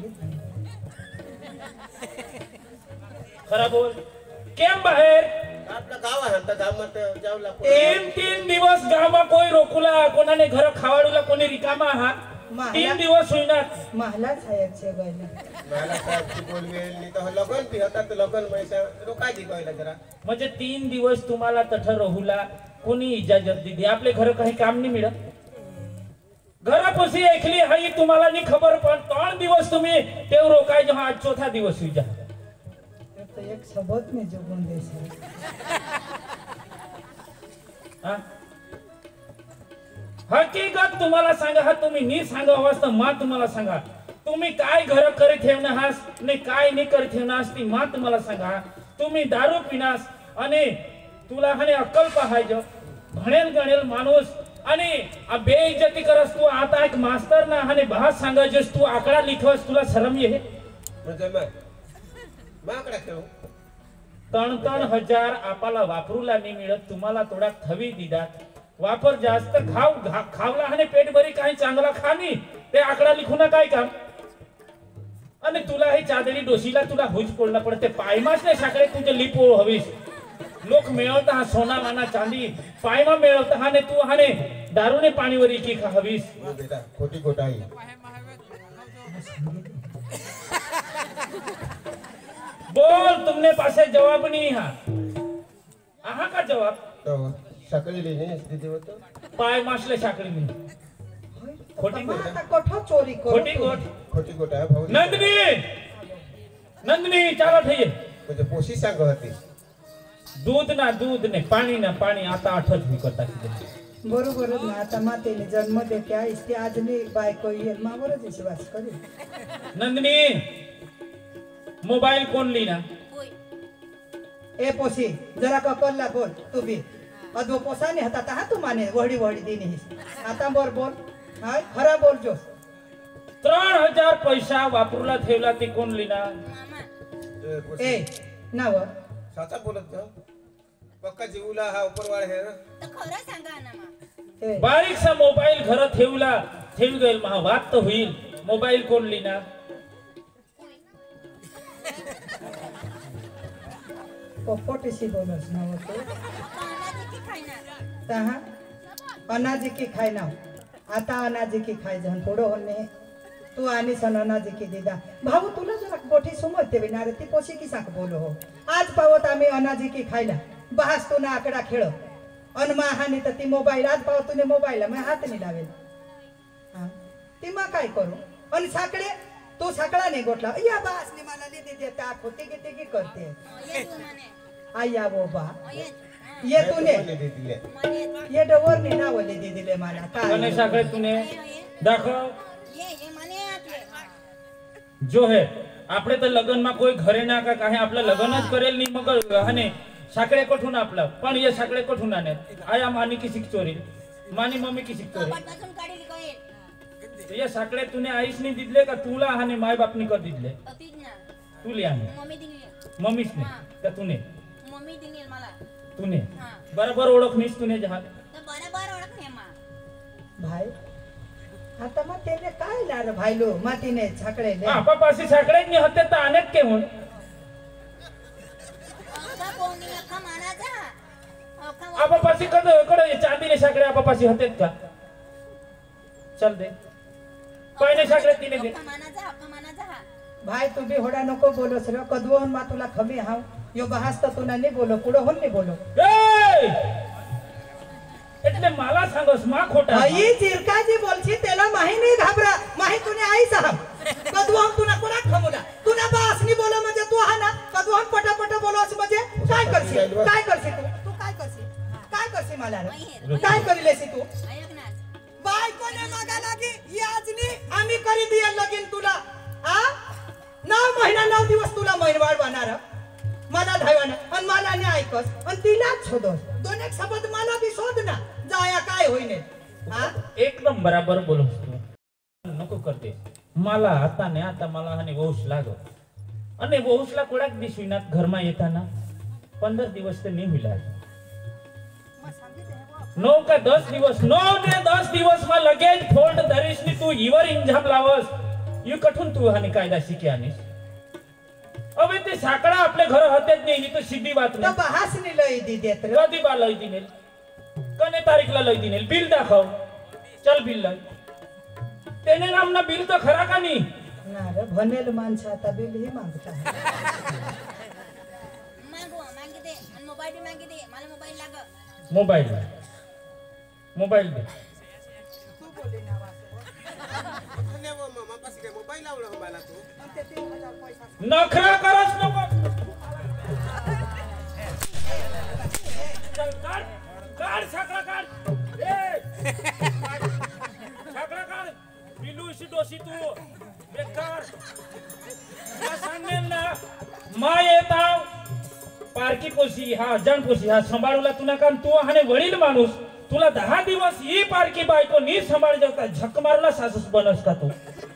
Speaker 1: खरा बोल केम बाहेर
Speaker 4: आपलं गाव आहे आता गावात जावला
Speaker 1: 3 दिवस गावा कोई रोकुला कोणाने घर खावाडूला कोणी रिकामा आहात 3 दिवस होईना
Speaker 3: महला साहेबचे गले
Speaker 4: मला साहेबची बोलवेल नाही तर लगन पी होता तर लगन मैसा रोकायची गयला जरा
Speaker 1: म्हणजे 3 दिवस तुम्हाला तठ राहूला कोणी इजाजत दिली आपले घर काही काम नाही मिळत घरापाशी ऐकली हाई तुम्हाला नाही खबर पण 3 दिवस तुम्ही तेव रोकाय जेव्हा आज चौथा दिवस होई जा
Speaker 3: तो एक सबत में जोगून देश
Speaker 1: हा? हकीकत तुम्हाला सांगा हा तुम्ही नी सांगा वाजता मा तुम्हाला सांगा तुम्ही काय घर करे ठेवणं हास नाही काय नाही करे ठेवणं हास ती मा तुम्हाला सांगा तुम्ही दारू पिनास आणि तुला हने अक्कल पाहायचं भनेल गणेल माणूस आणि बेइज्जती करस तू आता एक मास्तर ना हने भास सांगायचस तू आकडा लिखवस तुला शरम ये
Speaker 4: म्हणजे माकडा ठेव
Speaker 1: 3-3 हजार आपला वापरूला नाही मिळत तुम्हाला थोडा थवी दिदात वापर जास्त खावला आणि पेट भरी काही चांगला खानी ते आकडा लिखून काय काम आणि तुला हे चादरी डोशीला तुला हुज पडला पण ते पायमाच नाही साकडे तुझे लिपो हवीस लोक मिळवता हा सोना माना चांदी पायमा मिळवता हा ने तू हाने दारूने पाणीवर की खा हवीस
Speaker 4: बेटा खोटी गोटाई
Speaker 1: बोल तुमने पासे जवाब नहीं हा आहा का जवाब
Speaker 4: तो सकाळी लेने स्थिती होतो
Speaker 1: पाय मासले साकडी मी खोटी गोट
Speaker 3: आता कोठो चोरी करो
Speaker 4: खोटी गोटा भाऊ
Speaker 1: नंदिनी नंदिनी चाला थई
Speaker 4: म्हणजे पोशी सांग होती
Speaker 1: दूध ने पाणी आता आठच मी करता
Speaker 3: बरोबरच ना आता मातेने जन्म देते आहेस ती आजनी बायको येईल मावरच विश्वास करेल
Speaker 1: नंदिनी मोबाईल कोण ली ना
Speaker 5: होय.
Speaker 3: ए पोसी जरा कपलला बोल तू बी अदो पोसाने हातात हा तू माने वहडी दिनी आता बर बोल हाय खरा बोल जो
Speaker 1: 3000 पैसा वापरूला ठेवला ती कोण ली ना
Speaker 5: मामा
Speaker 3: ए नाव
Speaker 4: साचा बोलत जा पक्का जीवला हा उपरवाळ आहे ना
Speaker 5: तर खरं सांगा ना मा
Speaker 3: ए
Speaker 1: बारीकसा मोबाईल घर ठेवी गेल महा वाद तर होईल मोबाईल कोण ली ना
Speaker 3: पोपोटीशी बोलस नाव तू
Speaker 5: अनाजी की खायना
Speaker 3: तहा अनाजी की खाय नाव आता अनाजी की खाय जन पुढं होणे तू आणि सन अनाजी की दिदा भाऊ तुला जरा मोठी सुमत देवी ना रे ती पोशी की साक बोलो हो आज पावत आम्ही अनाजी की खायला बहास तू ना आकडा खेळ अनमा हानी तर ती मोबाईल आज पावत तुने मोबाईल मी हात नाही लावेल हा ती मग काय करू आणि साकडे तू साकडा नाही गोठला या बासने मला लिदी देता होते की करते
Speaker 5: ये तू माने
Speaker 3: आया वो बा
Speaker 5: ये
Speaker 3: ये तूने
Speaker 5: माने
Speaker 3: ये डोवर ने ना बोले दे दिले मला
Speaker 1: कने
Speaker 3: काय
Speaker 1: साखळे तुने दाखव
Speaker 5: ये माने आतले
Speaker 1: जो है આપણે તો લગનમાં કોઈ ઘરે ના કા કાહે આપણે લગન જ કરેલ ની મગર હને સાકડે કોઠું ના આપલા પણ એ સાકડે કોઠું ના ને આયા માની की सिक चोरी मानी मम्मी की सिक चोरी
Speaker 5: कपाटातून काढली काय
Speaker 1: ये साकड़े तूने आईस नहीं दिदले का तुला हाने माय बाप ने कर दिदले
Speaker 5: तीच ना
Speaker 1: तू लिया ने
Speaker 5: मम्मी दिली
Speaker 1: मम्मीस ने का तूने
Speaker 5: मम्मी दिली मला
Speaker 1: तूने
Speaker 5: हां
Speaker 1: बराबर ओळखनीस तूने जहां
Speaker 5: तर बरोबर ओळखणे मा
Speaker 3: भाई आता मग त्याने काय लार भाईलो मातीने झाकळे ले
Speaker 1: आपा पासी साकड़े नहीं होते तो अनेक के होन
Speaker 5: अक्का कोणी अक्का मानाचा अक्का
Speaker 1: आपा पासी कद कड चांदी ने साकड़े आपा पासी होते का चल दे पहिले साकड़े तिने दे
Speaker 5: अक्का मानाचा
Speaker 3: भाई तू भी होडा नको बोलोस रे कदवोन मा तुला खमी हाव यो बहास तर तुला नाही बोलो पुढे होन नाही बोलो
Speaker 1: ए એટલે માલા सांगस मा खोटा
Speaker 3: आई चिरकाजी बोलची त्याला माही नाही घाबरा माही तुने आई साहब कदवोन तुला कोणा खमुला तुला बास नाही बोलो म्हणजे तू हा ना कदवोन पटापट बोलोस म्हणजे काय करशील तू काय करशील मला रे? काय करीलेसी तू
Speaker 5: ऐक ना
Speaker 3: बायकोने मागा लागी याजनी आम्ही करी दिया लगीन तुला आ 9 महिना 9 दिवस तुला महिनवाड बनार मला धायवाना आणि मला नाही ऐकस आणि तिलाच शोधस दोन एक शब्द मला बी शोध ना जाया काय होईने हा
Speaker 1: एकदम बराबर बोलो नको करते मला आता मला हाने वहुस लागो અને વહુસલા કોડાક દિશુનાથ ઘરમાં येताना 15 દિવસ તો નહીં મિલા 9 का 10 દિવસ 9 ને 10 દિવસ માં લગેજ ફોલ્ડ ધરીશ ની તું ઈવર ઇંજામ લાવસ ઈ કઠુન તું હાની કાયદા શીખ્યાની હવે તે સાકડા આપણે ઘર હતે જ નહીં ઈ તો સીધી વાત
Speaker 3: तर
Speaker 1: નહીં
Speaker 3: बहास ने लई दी देत रे
Speaker 1: કદી બા લઈ દીનેલ કને તારીખલા લઈ દીનેલ બિલ દાખવ ચલ બિલ લઈ તેને નામના બિલ તો ખરા का नहीं
Speaker 3: ना रे भनेल माणसा आता बिल ही मागता है
Speaker 5: मांगी दे आणि मोबाईल मांगी दे मला मोबाईल लाग
Speaker 1: मोबाईल दे
Speaker 3: तू बोले ना
Speaker 4: मामा पास काय मोबाईल आवडा मला तू
Speaker 3: ते 3000 पैसा
Speaker 1: नखरा करस नको चल काढ साकडा काढ ए साकडा काढ बिलू इशी डोशी तू बेकार या सांगेल ना मा येताव पारकी पोशी हा अजाण पोशी हा सांभाळूला तुला काम तू हाने वडील माणूस तुला 10 दिवस ही पारकी बायको नी सांभाळ जाता झक मारला सासूस बनस का तू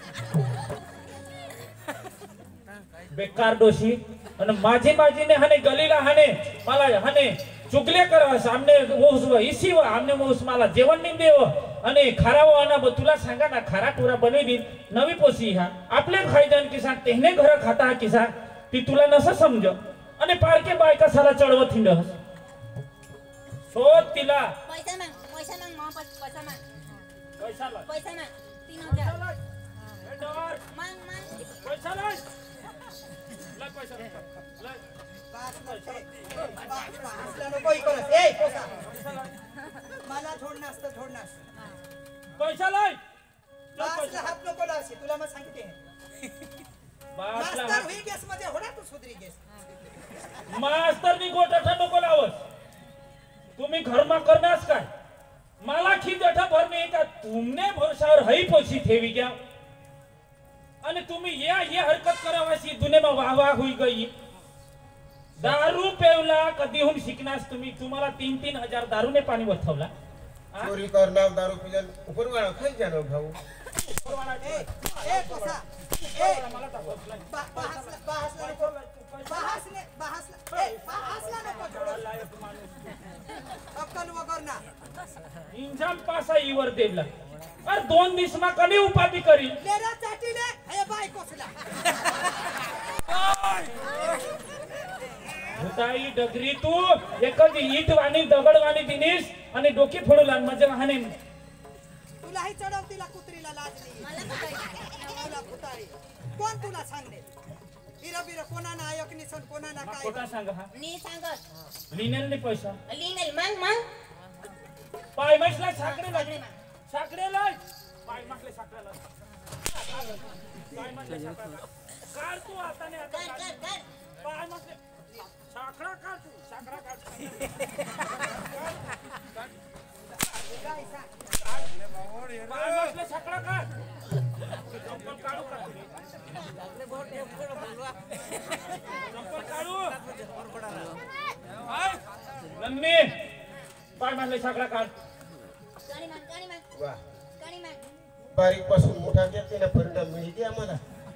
Speaker 1: बेकार डोशी અને માજીને હાને ગલીલા હાને માલા હાને ચુગલે કરવા સામને મોસ ઈસીવા આમને મોસ માલા જેવણ ની દેવ અને ખારાવો આના બતુલા सांगा ना खारा टुरा बनवी दी नवी पोसी हा आपले खायदान किसान तेहने घर खाता किसान ती तुला नस समज અને पारके बायका साला चढव थिंडस शोध तिला
Speaker 5: पैसा मांग पैसा मांग
Speaker 1: पैसा ला
Speaker 5: 3000
Speaker 1: ए डॉर
Speaker 5: मांग
Speaker 1: पैसा ला पैसा ला
Speaker 3: असला नको इकडं ए पोसा मला थोडनास तर थोडनास
Speaker 1: पैसा ला
Speaker 3: बासला हात नको लावशी तुला मग सांगते
Speaker 1: बासला
Speaker 3: मास्तर हुई गेस मध्ये होडा तू सुधरी गेस
Speaker 1: मास्तरनी गोठा नको लावस तुम्ही घरमा करनास काय मला खी जठा भरणे का तुमने भरोशावर हई पोशी ठेवी क्या आणि तुम्ही ये हरकत करावाशी दुनिया में वाह वाह हुई गई दारू पेवला कधीहून शिकनास तुम्ही तुम्हाला 3-3 हजार दारूने पाणी वठवला
Speaker 4: चोरी करणार दारू पिजन उपरवाळा खाई जानो भाऊ
Speaker 3: ए कोसा ए बाहसला नको छोडो अक्कल वगर ना
Speaker 1: इंजाम पासा इवर देवला अरे 2 दिवस मा कमी उपाधी करी
Speaker 3: लेरा चाटीले हे बाय कोसला
Speaker 1: भुताई डगरी तू एकच ईट वाणी दगड वाणी दिनीस आणि डोकी फोडूला म्हणजे हाने
Speaker 3: तुलाही चढवतीला कुत्रीला लाजली तुला भुताई कोण तुला सांगणे बिरा कोणा नायक निसन कोणा ना काय
Speaker 1: कोणा सांग हा
Speaker 5: नी सांगत
Speaker 1: लिनेल ने पैसा
Speaker 5: लिनल मग
Speaker 1: पाय मसला साकडे लाय पाय मसले साकडेला पाय मसले साकडेला कार तू आता ने आता
Speaker 5: कर
Speaker 1: पाय मसले साखरा काढ तू साखरा काढ पाय मसले साखरा काढ चप्पल काढू का चप्पल काढू नन्नी पाय मसले साखरा काढ
Speaker 4: वाह बारीक पासून मोठा केला ना परिणाम मिळते आम्हाला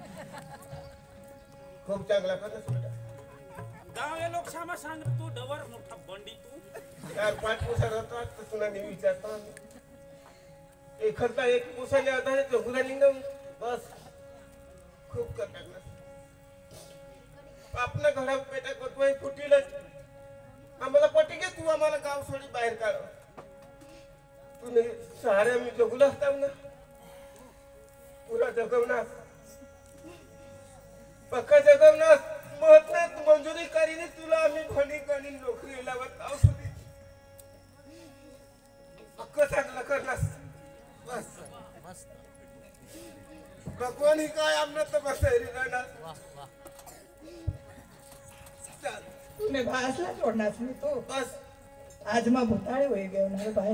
Speaker 4: खूप चांगला करत सुद्धा
Speaker 1: गावे लोक सामा सांग तू डवर मोठा बंडी तू
Speaker 4: 4-5 पुसा राहतात तर तुला नेहमी विचारतो एखादा एक पुसाले आता हे चौघुला निघून बस खूप करतात आपल्या घरा पेटा कोतवाई फुटीलच आम्हाला पटी घे तू आम्हाला गाव सोडी बाहेर काढ तू सहारे मी जगुला असताव ना पुरा जगवणार पक्का जगवणार महत्नात मंजुरी करीने तुला आम्ही भणी गणी नोकरी लावत गाव सोडी पक्का चांगलं करलास बस भगवान ही काय आमना तर बसायरी राहणार
Speaker 3: तूने भासला छोडणार मी तो
Speaker 4: बस
Speaker 3: आज मा भुताळे होई घेणार बाहेर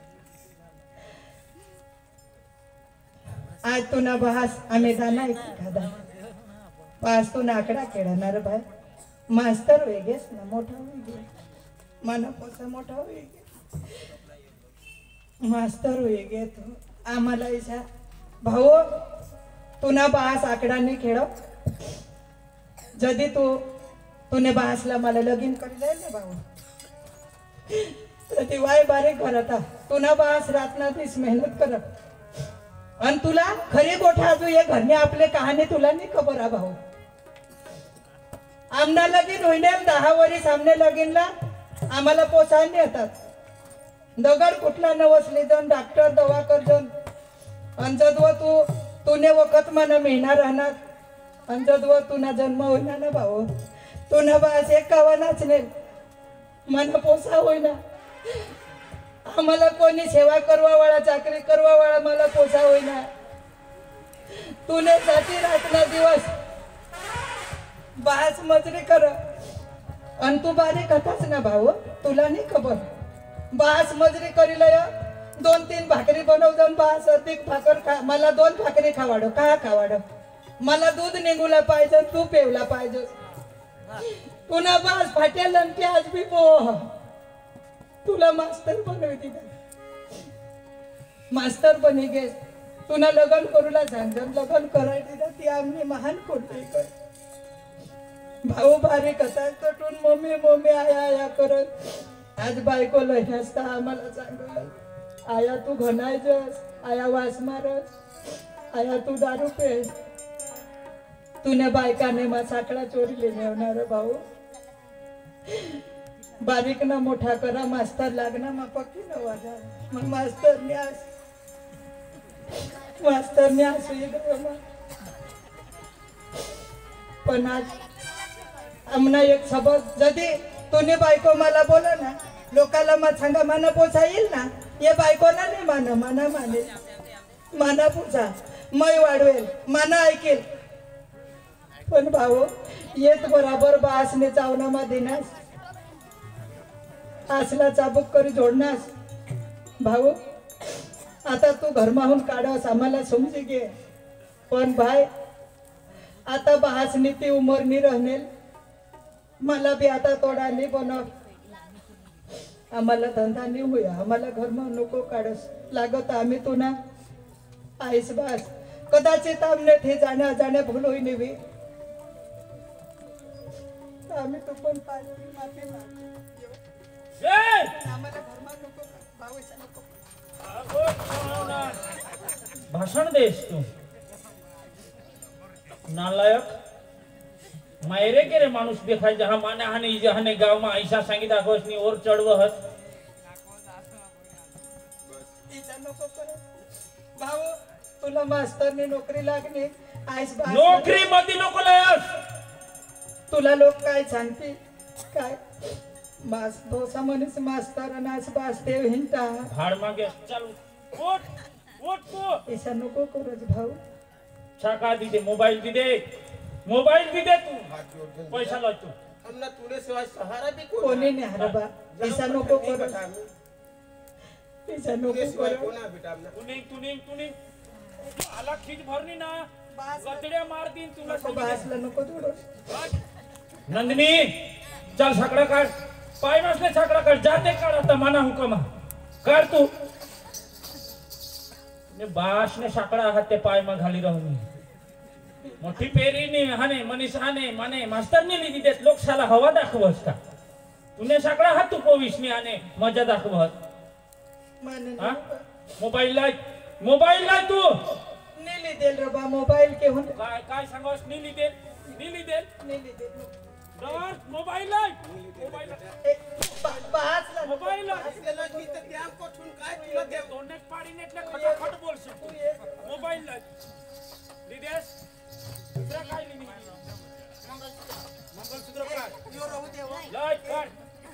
Speaker 3: आज तू ना बहास आम्ही जाना एक खादा पास तू ना आकडा खेळणार बाय मास्तर वेगेस ना मोठा वेगे मना पोसा मोठा वेगे मास्तर वेगे तू आम्हाला ऐसा भाऊ तू ना बहास आकडा नाही खेळ जदी तूने बहासला मला लगीन करले ना भाऊ तर ती वाय बारीक करता तू ना बहास रातना तीस मेहनत करत आणि तुला खरी गोठा अजून ये घरने आपले कहाणी तुला नाही खबर आहे भाऊ आमना लगीन होईने 10 वर्ष सामने लगीनला आम्हाला पोसायला येतात दगड कुठला नवसली जण डॉक्टर दवा कर जण अंजदव तूने वखत मन मेहना राहणार अंजदव तुना जन्म होईना ना भाऊ तुना बास एक कावानाच नाही मन पोसा होईना आम्हाला कोणी सेवा करवा वाला चाकरी करवा वाला मला पोसा होईना तूने जाती रातना दिवस बास मजरी कर आणि तू बारीक होताच ना भाऊ तुला नाही खबर बास मजरी करील 2-3 भाकरी बनव जाऊन बास अधिक भाकर खा मला 2 भाकरी खावाड का खावाड मला दूध निघूला पाहिजे तू पेवला पाहिजे पुन्हा बास फाटेल की आज बी पोह तुला मास्तर बनवती मास्तर बनी गे तुला लग्न करूला सांग लग्न करायची ती आम्ही महान कोणती कर भाऊ बारीक असा तटून मम्मी आया करत आज बायको लय नसता आम्हाला सांगत आया तू घनायचस आया वास मारस आया तू दारू पे तुने बायकाने मा साकडा चोरी लेणार भाऊ बारीक ना मोठा करा मास्तर लागना मा पक्की न वाजा मग मास्तर न्यास पण आज आमना एक सबक जदी तूने बायको मला बोला ना लोकाला मत सांगा माना पोसा येईल ना ये बायकोला नाही माना माने माना पोसा मै वाढवेल माना ऐकेल पण भाऊ येत बराबर बासने चावनामा देनास आसला चाबूक करी जोडनास भाऊ आता तू घरमाहून काढस आम्हाला समजी घे पण भाई आता बासनी ती उमर नाही राहनेल मला बी आता तोडा नाही बनव आम्हाला धंदा नाही होया आम्हाला घरमा नको काढस लागत आम्ही तू ना आईस बास कदाचित आमने थे जाण्या जाण्या भूल होई नेवी आम्ही तू पण पाहिजे माफी माग आम्हाला घरमा नको भाऊचा नको
Speaker 1: भाषण देस तू नालायक मायरे के रे माणूस देखाय जहा माने हाने जहाने गाव में ऐसा सांगित आखोसनी और चढवहत
Speaker 3: इजा नको कर भाऊ तुला मास्तरनी नोकरी लागणे आईस बास
Speaker 1: नोकरी मध्ये नको लयस
Speaker 3: तुला लोक काय सांगतील काय मास भोसा मनीस मास्तर आणि आईस बास देव हिंटा
Speaker 1: भाड मागे चल उठ तू
Speaker 3: ऐसा नको करज भाऊ
Speaker 1: छाका दी दे मोबाइल दी दे तू पैसा ला तू
Speaker 4: हमना तूने सिवाय सहारा भी
Speaker 3: कोणी नाही हरबा ऐसा नको करज ऐसा नको
Speaker 4: सिवाय
Speaker 3: कर
Speaker 4: कोना बेटा हमना
Speaker 1: तू आला खीच भरनी ना गदड्या मार दिन तुला
Speaker 3: बासला नको थोडं
Speaker 1: नंदिनी चल छाकड़ा काढ पाय मसले छाकड़ा काढ जाते काढ आता माना हुकमा काढ तू ने बास ने छाकड़ा हाते पाय मा घाली राहून मोठी पेरी ने हाने मनीष हाने माने मास्टर ने लिदी देत लोक शाला हवा दाखवस का तुने छाकड़ा हात तू पोविस ने आने मजा दाखवस
Speaker 3: माने
Speaker 1: हां मोबाइल लाय तू
Speaker 3: नेली देल रबा मोबाईल के हुन
Speaker 1: काय सांगोस नीली देल
Speaker 3: नेली देल
Speaker 1: दवर मोबाइल लाय
Speaker 3: बासला
Speaker 1: मोबाइल लाय
Speaker 4: असलेला की तर त्या को ठून काय तुला दे
Speaker 1: दोन्ही पाडी नेटले खटाखट बोलशील तू मोबाइल लाय दिदेस दुसरा काय लिहिली मंगलसूत्र काढ
Speaker 3: यो राहू दे हो.
Speaker 1: लाय काढ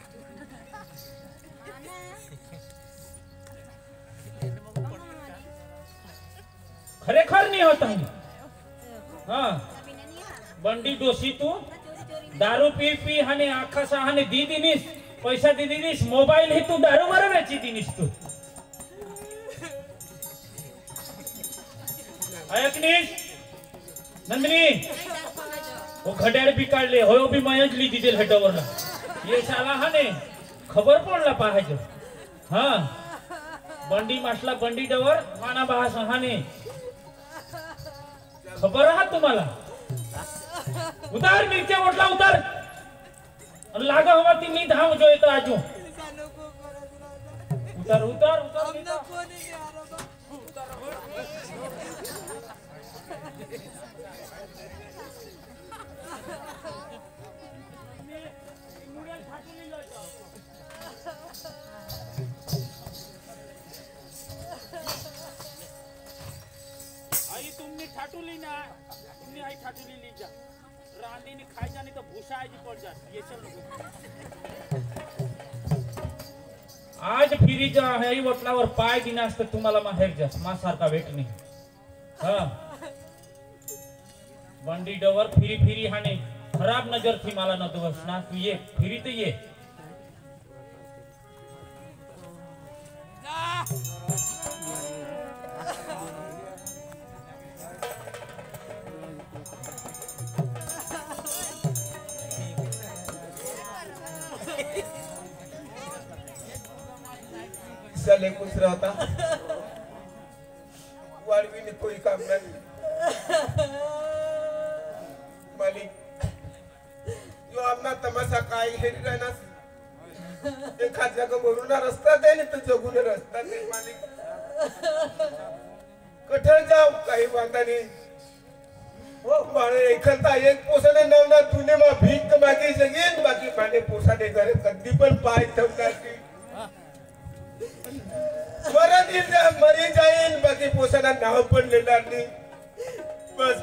Speaker 1: खरेखर नहीं होता है हाँ बंडी दोषी तू दारू पी पी हाने आखा सा हाने दी दिनीस पैसा दी दिनीस मोबाइल ही तू दारू बरं वेची दिनीस तू ऐकनीस नंदिनी वो घड्याळ बी काढले होय बी मयच ली दिदेल हेटवरला ये शाला हाने खबर पडला पाहायचं हाँ बंडी मासला बंडी डवर माना बहा सहाने खबर आहात तुम्हाला उतार मिरच्या म्हटला उतार लागा हवा ती नीट हा जो येतो आजू उतार उतार उतार आई तुमने ठाटुली ना तुमने आई ठाटुली ली जा रांदी ने खाई जाने तो भूसा आई पड़ जा ये सब आज फिरी जा है ही वटलावर पाय दिनास तर तुम्हाला माहेर जास मा सारखा भेट नाही हा बंडी डवर फिरी फिरी हाने खराब नजर थी मला न तो ना तू ये फिरी तो ये
Speaker 4: चले कुछ रहता वाड़वी ने कोई काम नहीं मालिक जो अपना तमाशा काय हेरी रहना एका जगह वरून रस्ता दे नहीं तो जगून रस्ता नहीं मालिक कठे जाओ काही वांदा नहीं वो माने एकलता एक पोसाने नवना तूने मा भीख मागी जगीन बाकी माने पोसाने घरे कद्दी पण पाय ठेवणार की मरी जाईन बाकी पोसाना नाव पण लेणार नाही बस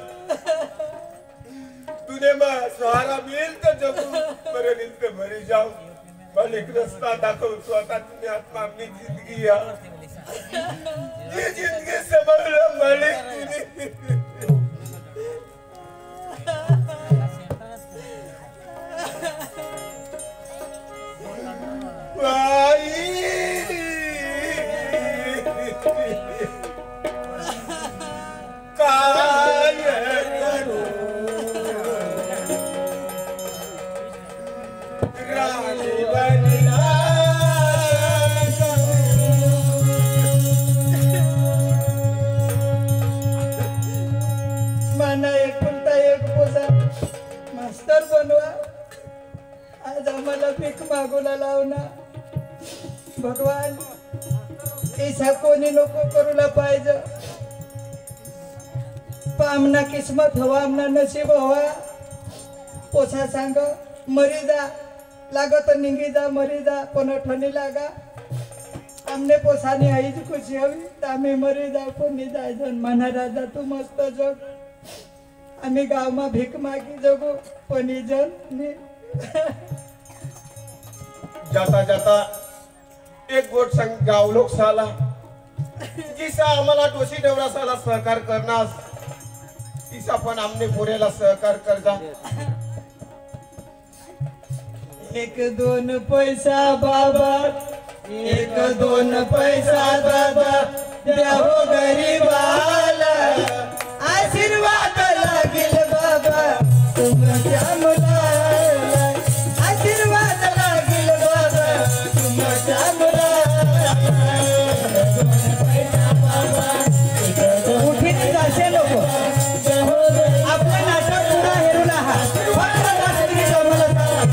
Speaker 4: तूने मा सहारा मिळेल तर जगू मरे नहीं तो मरी जाओ मालिक रास्ता दाखव स्वतः तुम्ही आत्मा अपनी जिंदगी या ये जिंदगी संभाल लो मालिक काय करू राणी बनिला
Speaker 3: माना एकुलता एक पोसा मास्तर बनवा आज आम्हाला भीक मागूला लावना भगवान ऐसा कोणी नको करूला पाहिजे आमना किस्मत हवा आमना नशीब हवा पोसा सांग मरी जा लागत निंगी जा मरी जा पण ठणी लागा आमने पोसानी आईच खुशी हवी तर आम्ही मरी जा कोणी जायचं म्हणा राजा तू मस्त जग आम्ही गावमा भीक मागी जगू पण जन
Speaker 4: जाता जाता एक गोट संग गाव लोक साला जिसा आम्हाला डोशी डेवरा साला सहकार करणार तिसा पण आमने पुरेला सहकार करजा
Speaker 3: एक दोन पैसा बाबा एक दोन पैसा दादा द्यावो गरीबाला आशीर्वाद लागेल बाबा तुमच्या मुलाला आशीर्वाद लागेल बाबा तुमच्या मुलाला उठीत जासे लोक आपला नाटक पुरा हेरूला हा फक्त दासरी कमला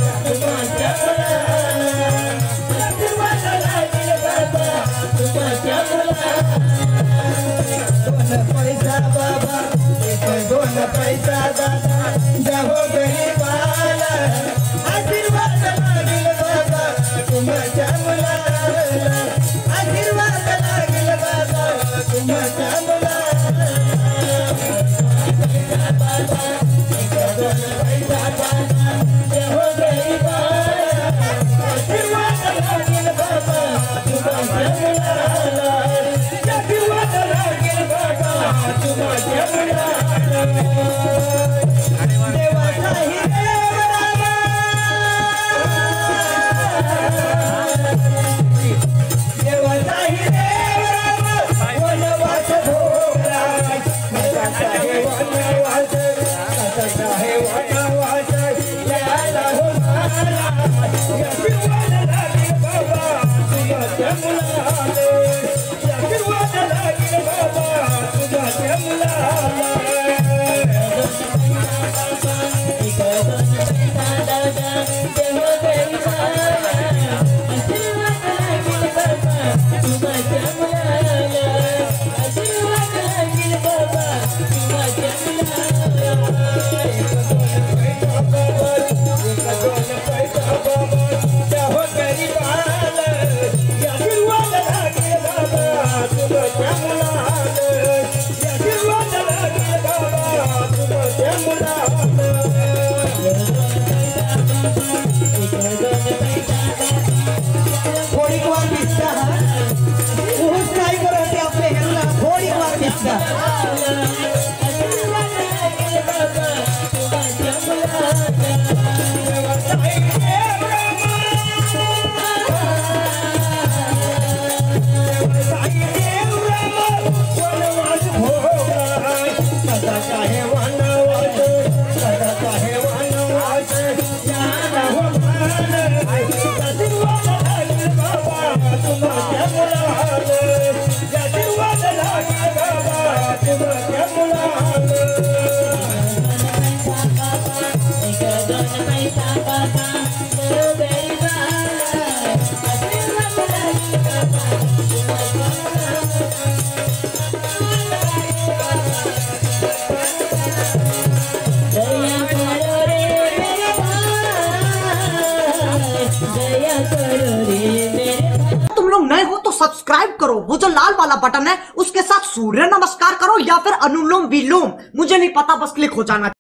Speaker 3: पैसा बाबा एक दोन पैसा दादा जाहो गरीबाला आशीर्वाद लागेल बाबा तुमच्या मुलाला आशीर्वाद लागेल बाबा तुमच्या मुलाला एक दोन पैसा दादा जाहो गरीबाला आशीर्वाद लागेल बाबा तुमच्या मुलाला आशीर्वाद लागेल बाबा तुमच्या मुलाला देवाचाही देवरामा देवाचाही देवरामा वनवास भोगला देवाचाही वनवास देवाचाही वनवास याला हो मारा आशीर्वाद लागेल बाबा तुमच्या मुलाला आशीर्वाद लागेल बाबा तुमच्या मुलाला
Speaker 6: तुम लोग नए हो तो सब्सक्राइब करो, वो जो लाल वाला बटन है उसके साथ सूर्य नमस्कार करो या फिर अनुलोम विलोम, मुझे नहीं पता, बस क्लिक हो जाना।